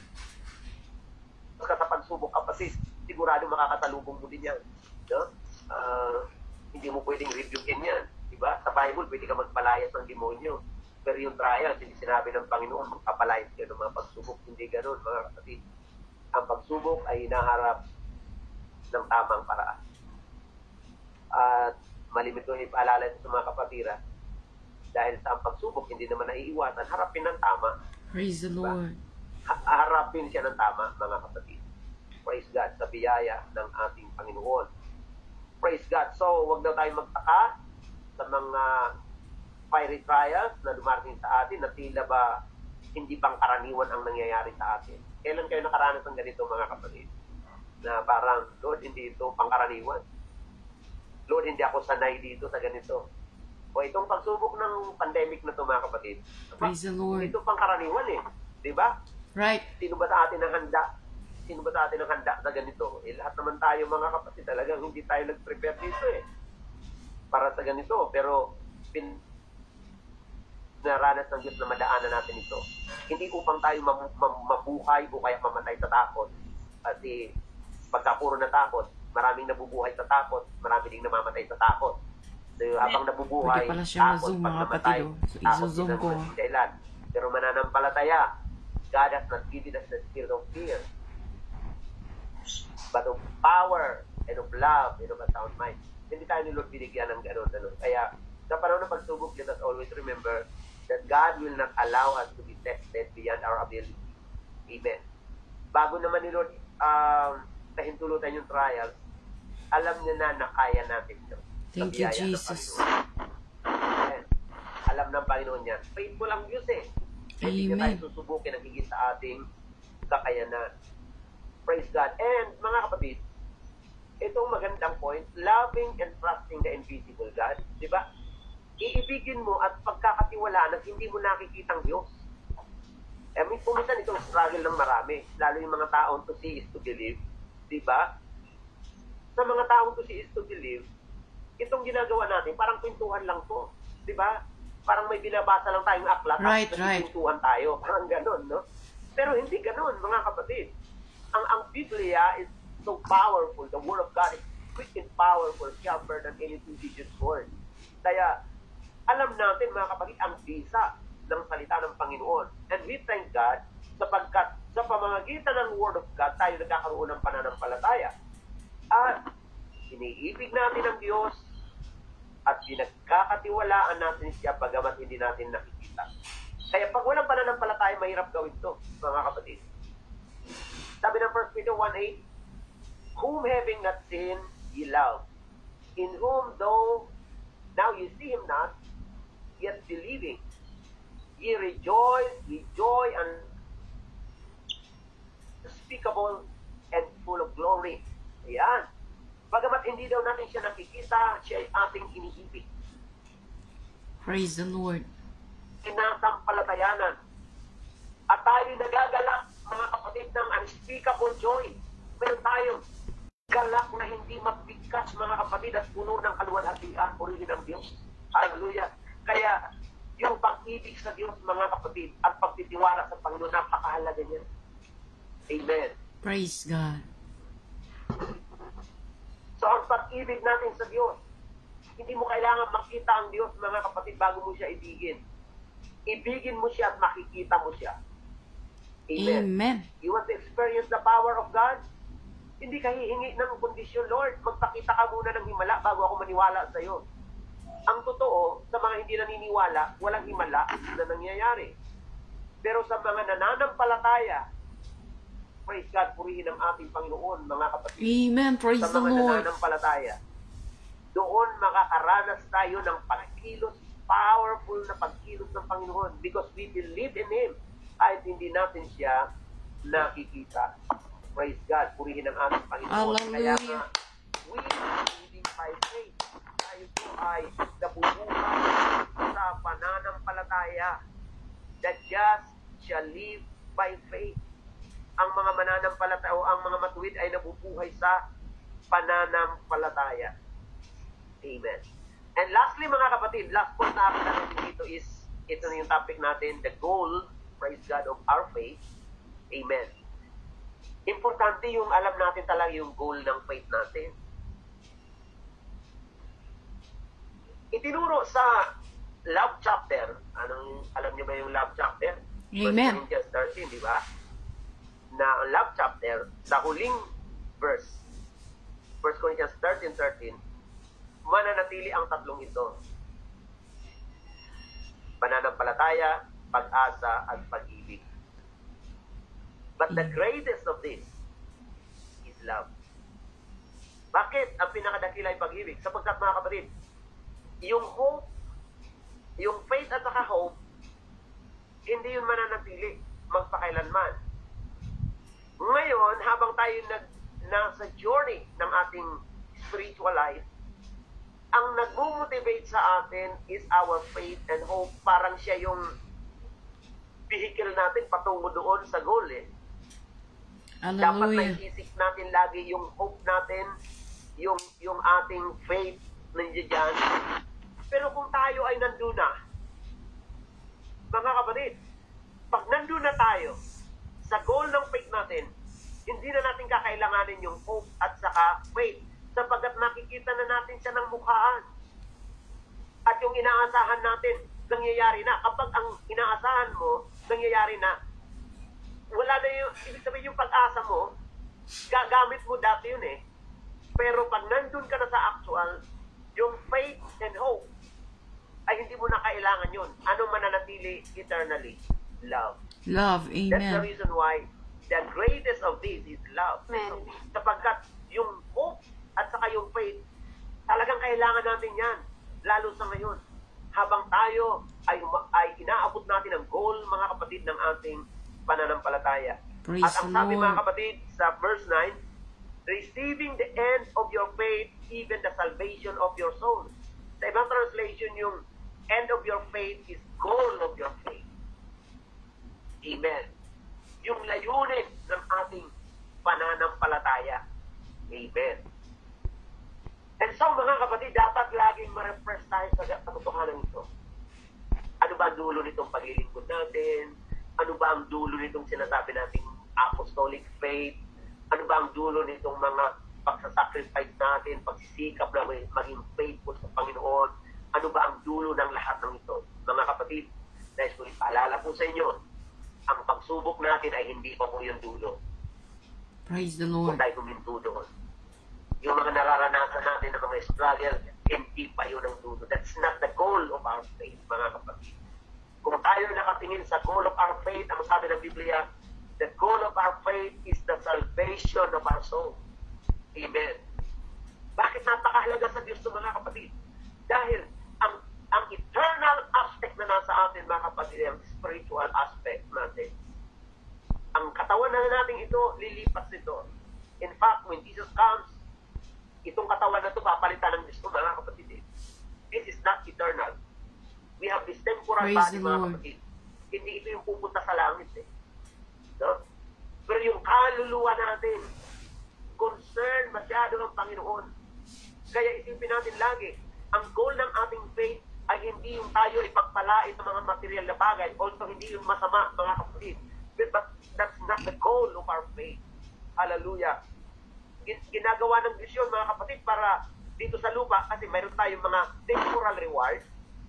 ka sa pagsubok, kapatid, sigurado makakasalubong mo din yan. No? Uh, hindi mo pwedeng rebukein yan. Diba? Sa Bible, pwede ka magpalayas ng demonyo. Pero yung trial, hindi sinabi ng Panginoon, magpapalayas ka ng mga pagsubok. Hindi ganun, mga kapatid. Ang pagsubok ay hinaharap ng tamang paraan. At malimit ko ipaalala ito sa mga kapatira. Dahil sa ang pagsubok, hindi naman naiiwasan, harapin ng tama. Praise the Diba? Lord. Ha- harapin siya ng tama, mga kapatid. Praise God sa biyaya ng ating Panginoon. Praise God. So, huwag daw tayo magtaka sa mga fiery trials na dumarating sa atin na tila ba hindi pang karaniwan ang nangyayari sa atin. Kailan kayo nakaranas ng ganito, mga kapatid? Na parang, Lord, hindi ito pangkaraniwan. Lord, hindi ako sanay dito sa ganito. O itong pagsubok ng pandemic na ito, mga kapatid. Praise the Lord. Ito pangkaraniwan eh. Di ba? Right. Sino ba sa atin ang handa? Sino ba sa atin ang handa sa ganito? Eh, lahat naman tayo, mga kapatid, talagang hindi tayo nag-prepare dito eh. Para sa ganito. Pero, pin naranas ng Diyos na madaanan natin ito. Hindi upang tayo mam- mam- mabuhay o kaya mamatay sa takot. Kasi pagka puro na takot, maraming nabubuhay sa takot, marami ding namamatay sa takot. So, habang nabubuhay, Pwede pala siya takot, ma-zoom, pag mga namatay, kapatid, oh. So, takot iso-zoom din ang ko. maging dahilan. Pero mananampalataya, God has not given us the spirit of fear, but of power and of love and of a sound mind. Hindi tayo ni Lord binigyan ng gano'n. Ano. Kaya, sa panahon ng pagsubok, let us always remember that God will not allow us to be tested beyond our ability. Amen. Bago naman ni Lord um, kahintulutan yung trials, alam niya na na kaya natin ito. Thank you, Jesus. Amen. Alam ng Panginoon yan. Faithful ang Diyos eh. Hindi niya Amen. tayo susubukin ang higit sa ating kakayanan. Praise God. And mga kapatid, itong magandang point, loving and trusting the invisible God. Di ba? Iibigin mo at pagkakatiwalaan at hindi mo nakikitang Diyos. I mean, pumisan itong struggle ng marami, lalo yung mga taong to see is to believe. Di ba? Sa mga taong to see is to believe, itong ginagawa natin, parang pintuhan lang to. Di ba? Parang may binabasa lang tayong aklat Right, at right. pintuhan tayo. Parang ganon, no? Pero hindi ganon, mga kapatid. Ang ang Biblia is so powerful. The Word of God is quick and powerful, sharper than any two-digit sword. Kaya, alam natin, mga kapatid, ang bisa ng salita ng Panginoon. And we thank God sapagkat sa pamamagitan ng Word of God, tayo nagkakaroon ng pananampalataya. At iniibig natin ang Diyos at pinagkakatiwalaan natin siya bagamat hindi natin nakikita. Kaya pag walang pananampalataya, mahirap gawin ito, mga kapatid. Sabi ng First Peter one eight, whom having not seen, ye love, in whom though now you see him not, yet believing, ye rejoice with joy unspeakable and full of glory. Ayan. Bagamat hindi daw natin siya nakikita, siya ay ating iniibig. Praise the Lord. Sinasampalatayanan. At tayo nagagalak, mga kapatid, ng unspeakable joy. Meron tayong galak na hindi mapigkas, mga kapatid, at puno ng kaluwalhatian, purihin ng Diyos. Hallelujah. Kaya, yung pag-ibig sa Diyos, mga kapatid, at pagtitiwala sa Panginoon, napakahalaga niya. Amen. Praise God. So, ang pag-ibig natin sa Diyos, hindi mo kailangan makita ang Diyos, mga kapatid, bago mo siya ibigin. Ibigin mo siya at makikita mo siya. Amen. Amen. You want to experience the power of God? Hindi ka hihingi ng kondisyon, Lord. Magpakita ka muna ng himala bago ako maniwala sa iyo. Ang totoo, sa mga hindi naniniwala, walang himala na nangyayari. Pero sa mga nananampalataya, praise God, purihin ang ating Panginoon, mga kapatid. Amen. Praise Sa the mga Lord. nananampalataya, doon makakaranas tayo ng pagkilos, powerful na pagkilos ng Panginoon because we believe in Him kahit hindi natin siya nakikita. Praise God, purihin ang ating Panginoon. Kaya Hallelujah. nga, we living by faith. Tayo po ay nabubuhay sa pananampalataya. The just shall live by faith. Ang mga mananampalataya o ang mga matuwid ay nabubuhay sa pananampalataya. Amen. And lastly, mga kapatid, last point na akin natin dito is, ito na yung topic natin, the goal, praise God, of our faith. Amen. Importante yung alam natin talaga yung goal ng faith natin. Itinuro sa love chapter, anong, alam niyo ba yung love chapter? Amen. First Corinthians thirteen, di ba? Na ang love chapter, sa huling verse, First Corinthians thirteen thirteen, mananatili ang tatlong ito. Pananampalataya, pag-asa, at pag-ibig. But the greatest of this is love. Bakit ang pinakadakila ay pag-ibig? Sapagkat, mga kapatid, yung hope, yung faith at saka hope, hindi yun mananatili magpakailanman. Ngayon, habang tayo nag, na sa journey ng ating spiritual life, ang nag-motivate sa atin is our faith and hope. Parang siya yung vehicle natin patungo doon sa goal eh. Dapat Hallelujah. naisisip natin lagi yung hope natin, yung yung ating faith nandiyan dyan. Pero kung tayo ay nandun na, mga kapatid, pag nandun na tayo sa goal ng faith natin, hindi na natin kakailanganin yung hope at saka faith sapagkat nakikita na natin siya ng mukhaan. At yung inaasahan natin, nangyayari na. Kapag ang inaasahan mo, nangyayari na, wala na yung, ibig sabihin yung pag-asa mo, gagamit mo dati yun eh. Pero pag nandun ka na sa actual, yung faith and hope, ay hindi mo na kailangan yun. Ano mananatili eternally? Love. Love. That's the Amen. reason why the greatest of these is love. Amen. Sapagkat yung hope at saka yung faith, talagang kailangan natin yan. Lalo sa ngayon. Habang tayo ay, ay inaabot natin ang goal, mga kapatid, ng ating pananampalataya. Praise At ang the sabi, Lord. mga kapatid, sa verse nine, receiving the end of your faith, even the salvation of your soul. Sa ibang translation, yung end of your faith is goal of your faith. Amen. Yung layunin ng ating pananampalataya. Amen. And so, mga kapatid, dapat laging ma-refresh tayo sa katotohanan ito. Ano ba ang dulo nitong paglilingkod natin? Ano ba ang dulo nitong sinasabi nating apostolic faith? Ano ba ang dulo nitong mga pagsasacrifice natin, pagsisikap na maging faithful sa Panginoon? Ano ba ang dulo ng lahat ng ito? Mga kapatid, dahil ko ipaalala po sa inyo, ang pagsubok natin ay hindi pa po yung dulo. Praise the Kung Lord. tayo kuminto doon. Yung mga nararanasan natin ng mga struggle, hindi pa yun ang dulo. That's not the goal of our faith, mga kapatid. Kung tayo nakatingin sa goal of our faith, ang sabi ng Biblia, the goal of our faith is the salvation of our soul. Amen. Bakit napakahalaga sa Diyos ito, mga kapatid? Dahil ang ang eternal aspect na nasa atin, mga kapatid, ang spiritual aspect natin. Ang katawan na natin ito, lilipas ito. In fact, when Jesus comes, itong katawan na ito, papalitan ng Diyos ito, mga kapatid. This is not eternal. We have this temporal Praise body, the mga Lord. kapatid. Hindi ito yung pupunta sa langit eh. No? Pero yung kaluluwa natin, concern masyado ng Panginoon. Kaya isipin natin lagi, ang goal ng ating faith ay hindi yung tayo ipagpalait ng mga material na bagay, also hindi yung masama, mga kapatid. But that's not the goal of our faith. Hallelujah. Ginagawa ng Diyos yun, mga kapatid, para dito sa lupa, kasi mayroon tayong mga temporal reward,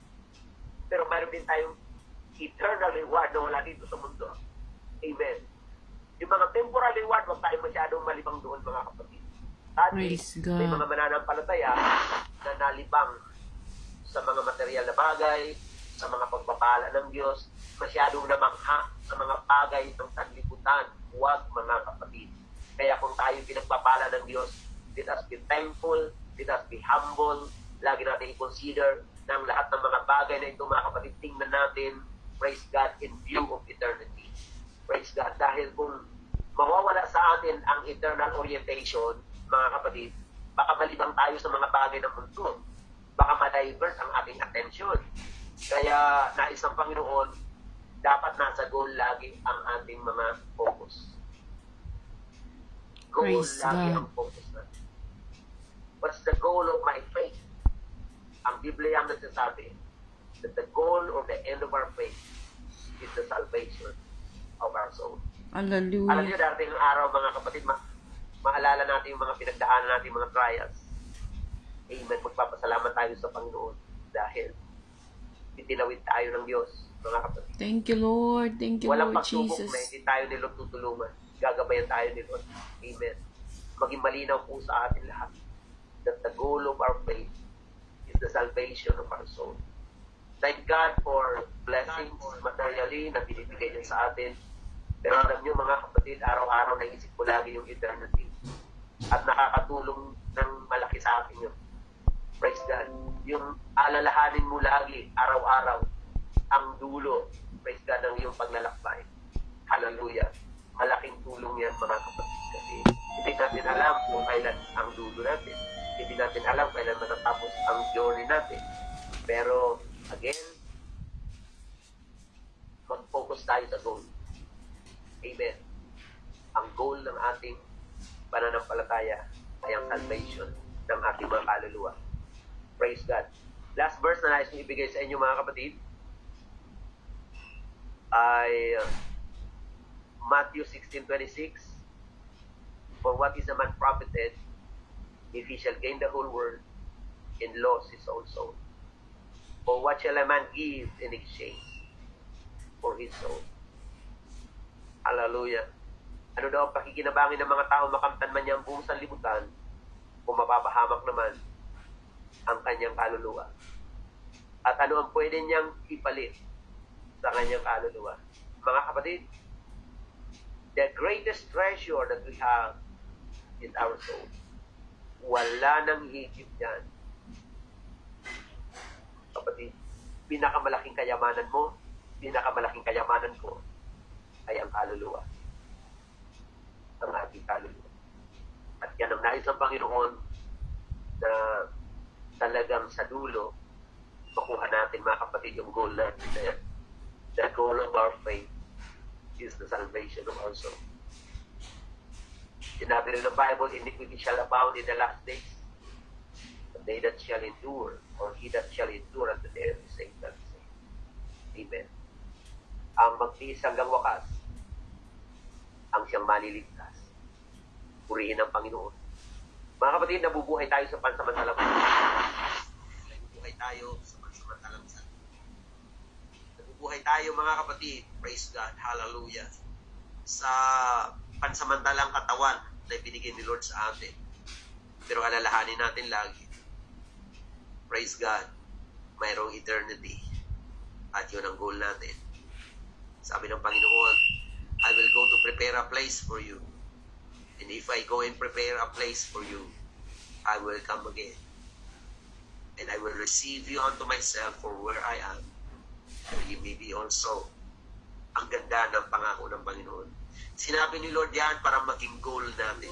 pero mayroon din tayong eternal reward na wala dito sa mundo. Amen. Yung mga temporal reward, huwag tayong masyadong malibang doon, mga kapatid. At Praise may God. mga mananampalataya na nalibang sa mga material na bagay, sa mga pagpapala ng Diyos, masyadong namangha sa mga bagay ng sanlibutan. Huwag, mga kapatid. Kaya kung tayo pinagpapala ng Diyos, let us be thankful, let us be humble, lagi natin i-consider ng lahat ng mga bagay na ito, mga kapatid, tingnan natin, praise God, in view of eternity. Praise God. Dahil kung mawawala sa atin ang eternal orientation, mga kapatid, baka malibang tayo sa mga bagay ng mundo. Baka ma-divert ang ating attention. Kaya nais ng Panginoon, dapat nasa goal lagi ang ating mga focus. Goal Praise lagi God. ang focus natin. What's the goal of my faith? Ang Biblia ang nagsasabi that the goal or the end of our faith is the salvation of our soul. Alam Hallelujah. niyo, darating ang araw, mga kapatid, ma- maalala natin yung mga pinagdaanan natin, mga trials. Amen. Magpapasalamat tayo sa Panginoon dahil itinawid tayo ng Diyos, mga kapatid. Thank you, Lord. Thank you, Walang Lord pagsubok Jesus. na hindi tayo ni Lord tutulungan. Gagabayan tayo ni Lord. Amen. Maging malinaw po sa atin lahat that the goal of our faith is the salvation of our soul. Thank God for blessings materially na binibigay niya sa atin. Pero alam niyo, mga kapatid, araw-araw naisip ko lagi yung eternity. At nakakatulong ng malaki sa akin yun. Praise God. Yung alalahanin mo lagi, araw-araw, ang dulo, praise God, ng iyong paglalakbay. Hallelujah. Malaking tulong yan mga kapatid. Kasi hindi natin alam kung kailan ang dulo natin. Hindi natin alam kailan matatapos ang journey natin. Pero, again, mag-focus tayo sa goal. Amen. Ang goal ng ating pananampalataya ay ang salvation ng ating mga kaluluwa. Praise God. Last verse na nais kong ibigay sa inyo mga kapatid ay uh, Matthew sixteen twenty-six. For what is a man profited if he shall gain the whole world and lose his own soul? For what shall a man give in exchange for his soul? Hallelujah. Ano daw ang pakikinabangin ng mga tao makamtan man niya ang buong sanlibutan kung mapapahamak naman ang kanyang kaluluwa? At ano ang pwede niyang ipalit sa kanyang kaluluwa? Mga kapatid, the greatest treasure that we have is our soul. Wala nang higit yan. Kapatid, pinakamalaking kayamanan mo, pinakamalaking kayamanan ko ay ang kaluluwa. Ang ating kaluluwa. At yan ang nais ng Panginoon na talagang sa dulo, makuha natin mga kapatid yung goal natin na yan. The goal of our faith is the salvation of our soul. Sinabi rin ng Bible, iniquity shall abound in the last days. But they that shall endure, or he that shall endure unto the end, is saved that is saved. Amen. Ang magtiis hanggang wakas, ang siyang maliligtas. Purihin ng Panginoon. Mga kapatid, nabubuhay tayo sa pansamantalang Nabubuhay tayo sa pansamantalang Nabubuhay tayo mga kapatid, praise God, hallelujah, sa pansamantalang katawan na ibinigay ni Lord sa atin. Pero alalahanin natin lagi, praise God, mayroong eternity. At yun ang goal natin. Sabi ng Panginoon, I will go to prepare a place for you. And if I go and prepare a place for you, I will come again. And I will receive you unto myself for where I am. And you may be also. Ang ganda ng pangako ng Panginoon. Sinabi ni Lord yan para maging goal natin.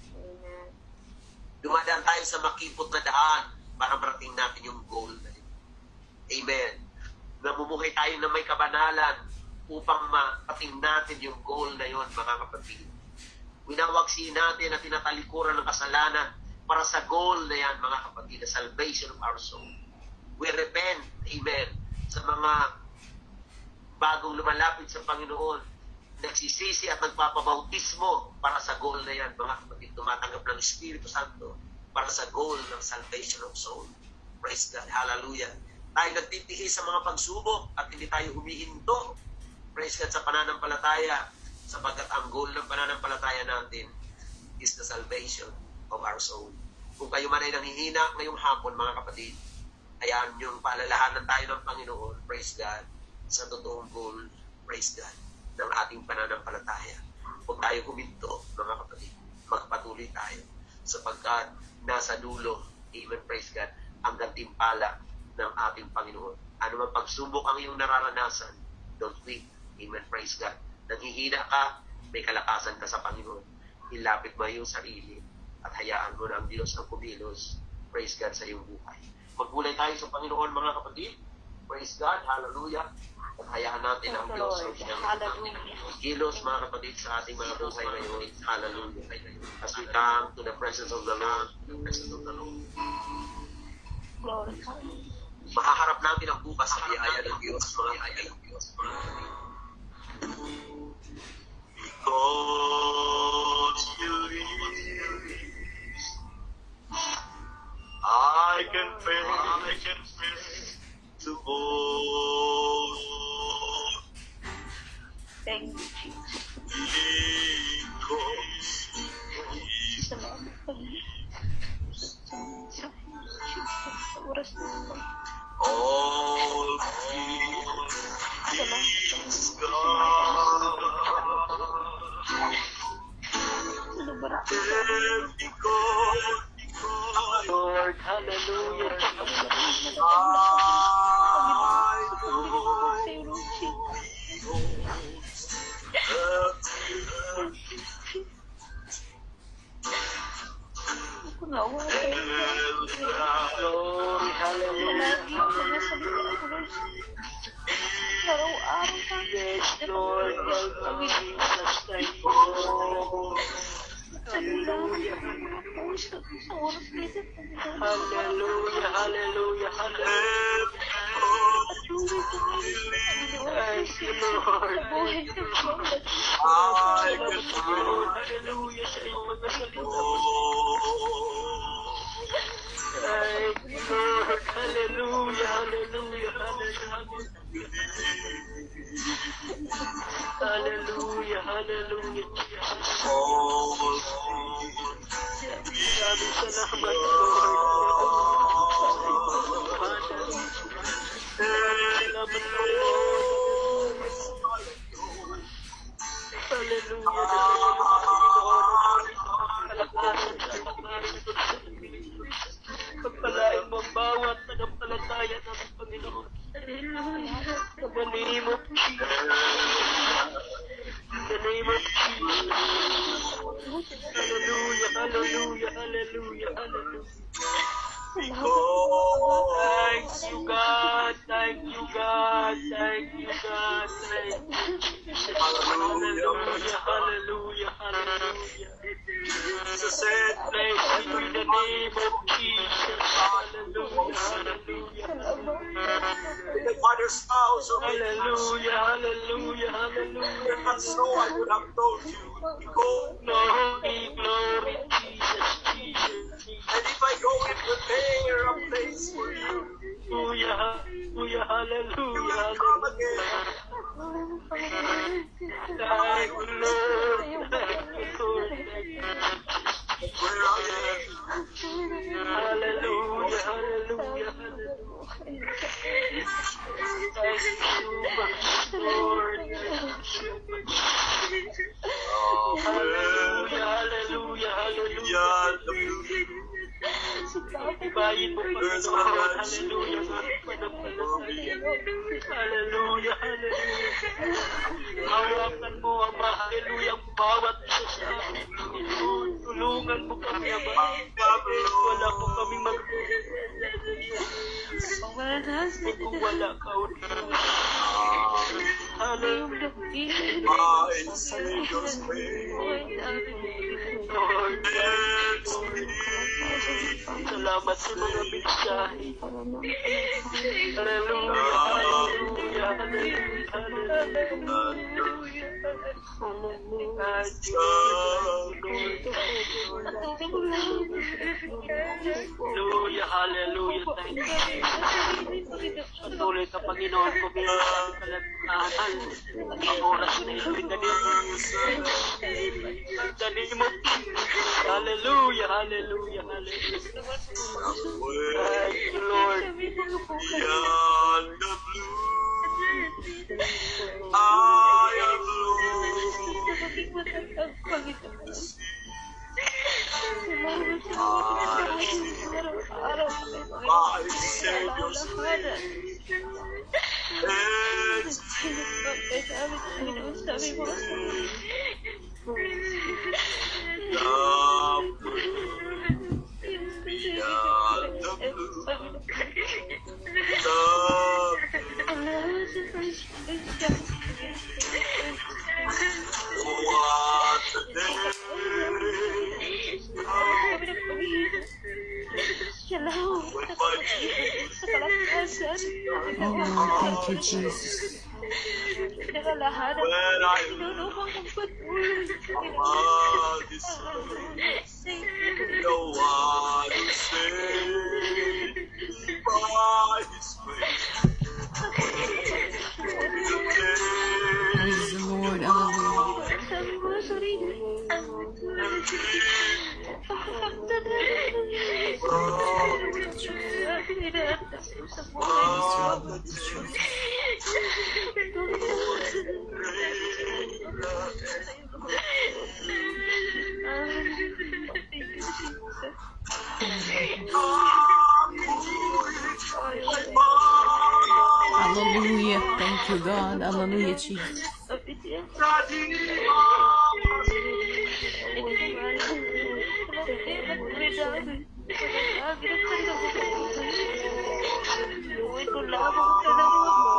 Dumadaan tayo sa makipot na daan para marating natin yung goal na yun. Amen. Namumuhay tayo na may kabanalan upang marating natin yung goal na yun, mga kapatid. Winawagsi natin at tinatalikuran ng kasalanan para sa goal na yan, mga kapatid, the salvation of our soul. We repent, amen, sa mga bagong lumalapit sa Panginoon, nagsisisi at nagpapabautismo para sa goal na yan, mga kapatid, tumatanggap ng Espiritu Santo para sa goal ng salvation of soul. Praise God, hallelujah. Tayo nagtitiis sa mga pagsubok at hindi tayo humihinto. Praise God sa pananampalataya, sapagkat ang goal ng pananampalataya natin is the salvation of our soul. Kung kayo man ay nanghihina ngayong hapon, mga kapatid, hayaan niyong paalalahanan tayo ng Panginoon, praise God, sa totoong goal, praise God, ng ating pananampalataya. Huwag tayo huminto, mga kapatid, magpatuloy tayo, sapagkat nasa dulo, amen, praise God, ang gantimpala ng ating Panginoon. Ano man pagsubok ang iyong nararanasan, don't quit, amen, praise God. Nanghihina ka, may kalakasan ka sa Panginoon. Ilapit mo yung sarili at hayaan mo na ang Diyos ang kumilos. Praise God sa iyong buhay. Magbulay tayo sa Panginoon, mga kapatid. Praise God, hallelujah. At hayaan natin ang Diyos ang siyang kilos, mga kapatid, sa ating mga buhay ngayon. Hallelujah. As we come to the presence of the Lord, the presence of the Lord. Mahaharap natin ang bukas sa biyaya ng Diyos, mga biyaya ng Diyos, mga kapatid. Because you is, I confess, I confess to all. Thank you, Jesus. Because all is God. And because, because Lord, hallelujah, I know the Palagi ang sinasalita ako, Lord. Araw-araw sa Yes, Lord. Help us, Jesus. Thank you, Lord. Hallelujah. sa oras dito. Hallelujah. Hallelujah. Hallelujah. Thank you, Lord. Sa buhay ko, Lord. Salamat sa Lord. Hallelujah sa iyong mga salita. Thank you, Lord. Hallelujah. Hallelujah. Hallelujah. Hallelujah. Hallelujah. Maraming salamat, Lord. Salamat, Lord. Pagpalain mo ang bawat tagampalataya ng Panginoon. In the name of Jesus. In the name of Jesus. Hallelujah, hallelujah, hallelujah, hallelujah. Thank you, God. Thank you, God. Thank you, God. Thank you. Hallelujah, hallelujah, hallelujah. Praise be to the name of Jesus. Hallelujah, hallelujah, The Father's house, okay? hallelujah, hallelujah, hallelujah. And so I would have told you, go. Glory, glory, Jesus, Jesus, Jesus. And if I go and prepare a place for you, Hallelujah, hallelujah, hallelujah, come hallelujah. again. Thank you, Lord. Thank you, Lord. Where are you? Hallelujah, hallelujah, hallelujah. Thank you so much, Lord. Hallelujah, hallelujah, hallelujah. Ibayin mo, Panginoon. Hallelujah. Hallelujah, hallelujah. Hawakan mo ang hallelujah ang bawat isa sa amin, Panginoon. Tulungan mo kami, Ama. Wala po kami mag- kung wala ka, O Lord. Hallelujah. My Savior's way. Lord, salamat sa mga mensahe. Hallelujah, hallelujah, hallelujah, hallelujah. Hallelujah, hallelujah, thank you. Patuloy ka, Panginoon, ko bilang aming kalagnahan. Ang oras na ito, in the name of Jesus. In the name of Jesus. Hallelujah, hallelujah, hallelujah. Thank you, Lord. Beyond the blue, I am my Savior's way. It's beyond the blue, what a day. When my Jesus, Oh, thank you, Jesus. when I look upon this no one will save by His grace. Praise the Lord. Hallelujah. Hallelujah. Thank you, God. Hallelujah, Jesus. ko lamang dalawa mo.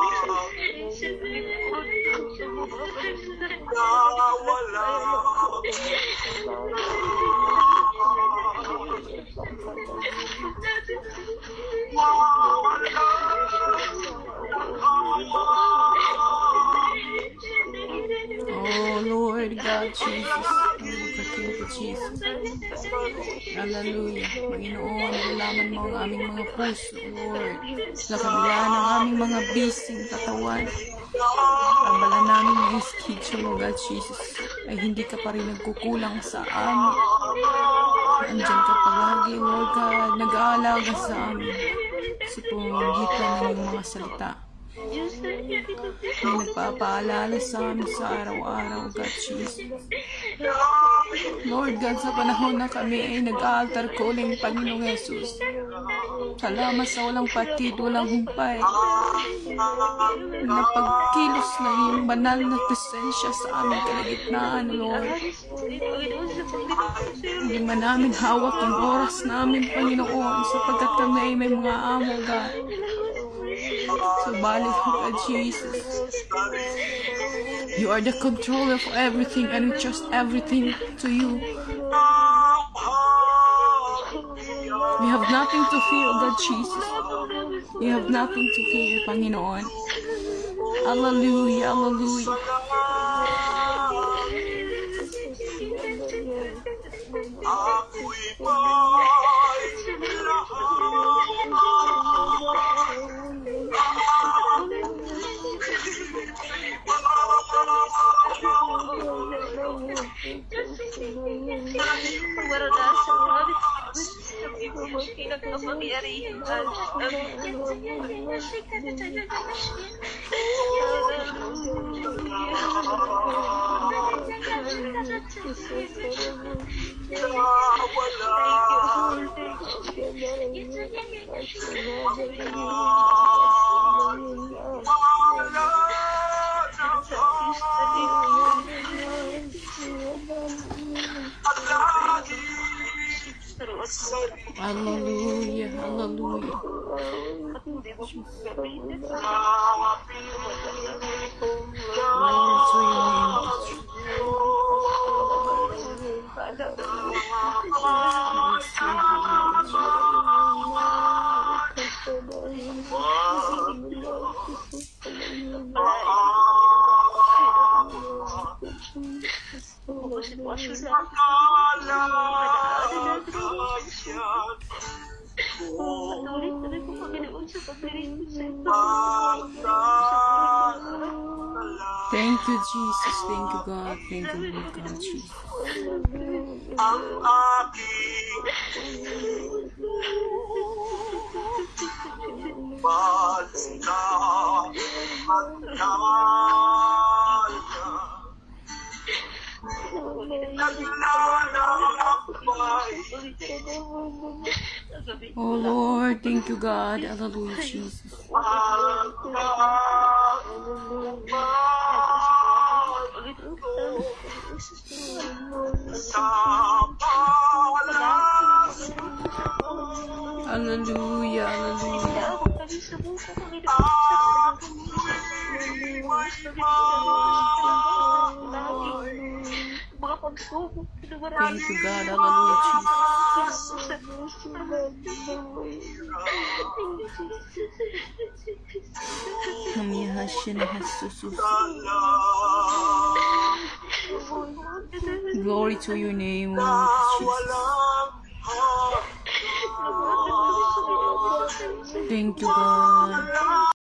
Oh Lord God Jesus, thank you Jesus. Hallelujah. Panginoon, nalaman mo ang aming mga puso, Lord. Sa kabila ng aming mga bising katawan, kabala namin ng schedule, Lord God Jesus, ay hindi ka pa rin nagkukulang sa amin. Andiyan ka palagi, Lord God, nag-aalaga sa amin sa pamamagitan ng iyong mga salita na nagpapaalala sa amin sa araw-araw, God Jesus. Lord God, sa panahon na kami ay nag-altar calling, Panginoong Jesus, salamat sa walang patid, walang humpay, na pagkilos na iyong banal na presensya sa aming kalagitnaan, Lord. Hindi man namin hawak ang oras namin, Panginoon, sapagkat kami ay may mga amo, God. Subalit, God Jesus, you are the controller of everything, and we trust everything to you. We have nothing to fear, God Jesus. We have nothing to fear, Panginoon. Hallelujah, hallelujah. Hallelujah, hallelujah. Glory to your Thank you, Jesus. Thank you, God. Thank you, Lord God, Jesus. Oh Lord, thank you, God. Hallelujah, Jesus. Hallelujah, hallelujah. Thank you, God. Hallelujah, Jesus. Glory to your name, Lord Jesus. Thank you, God.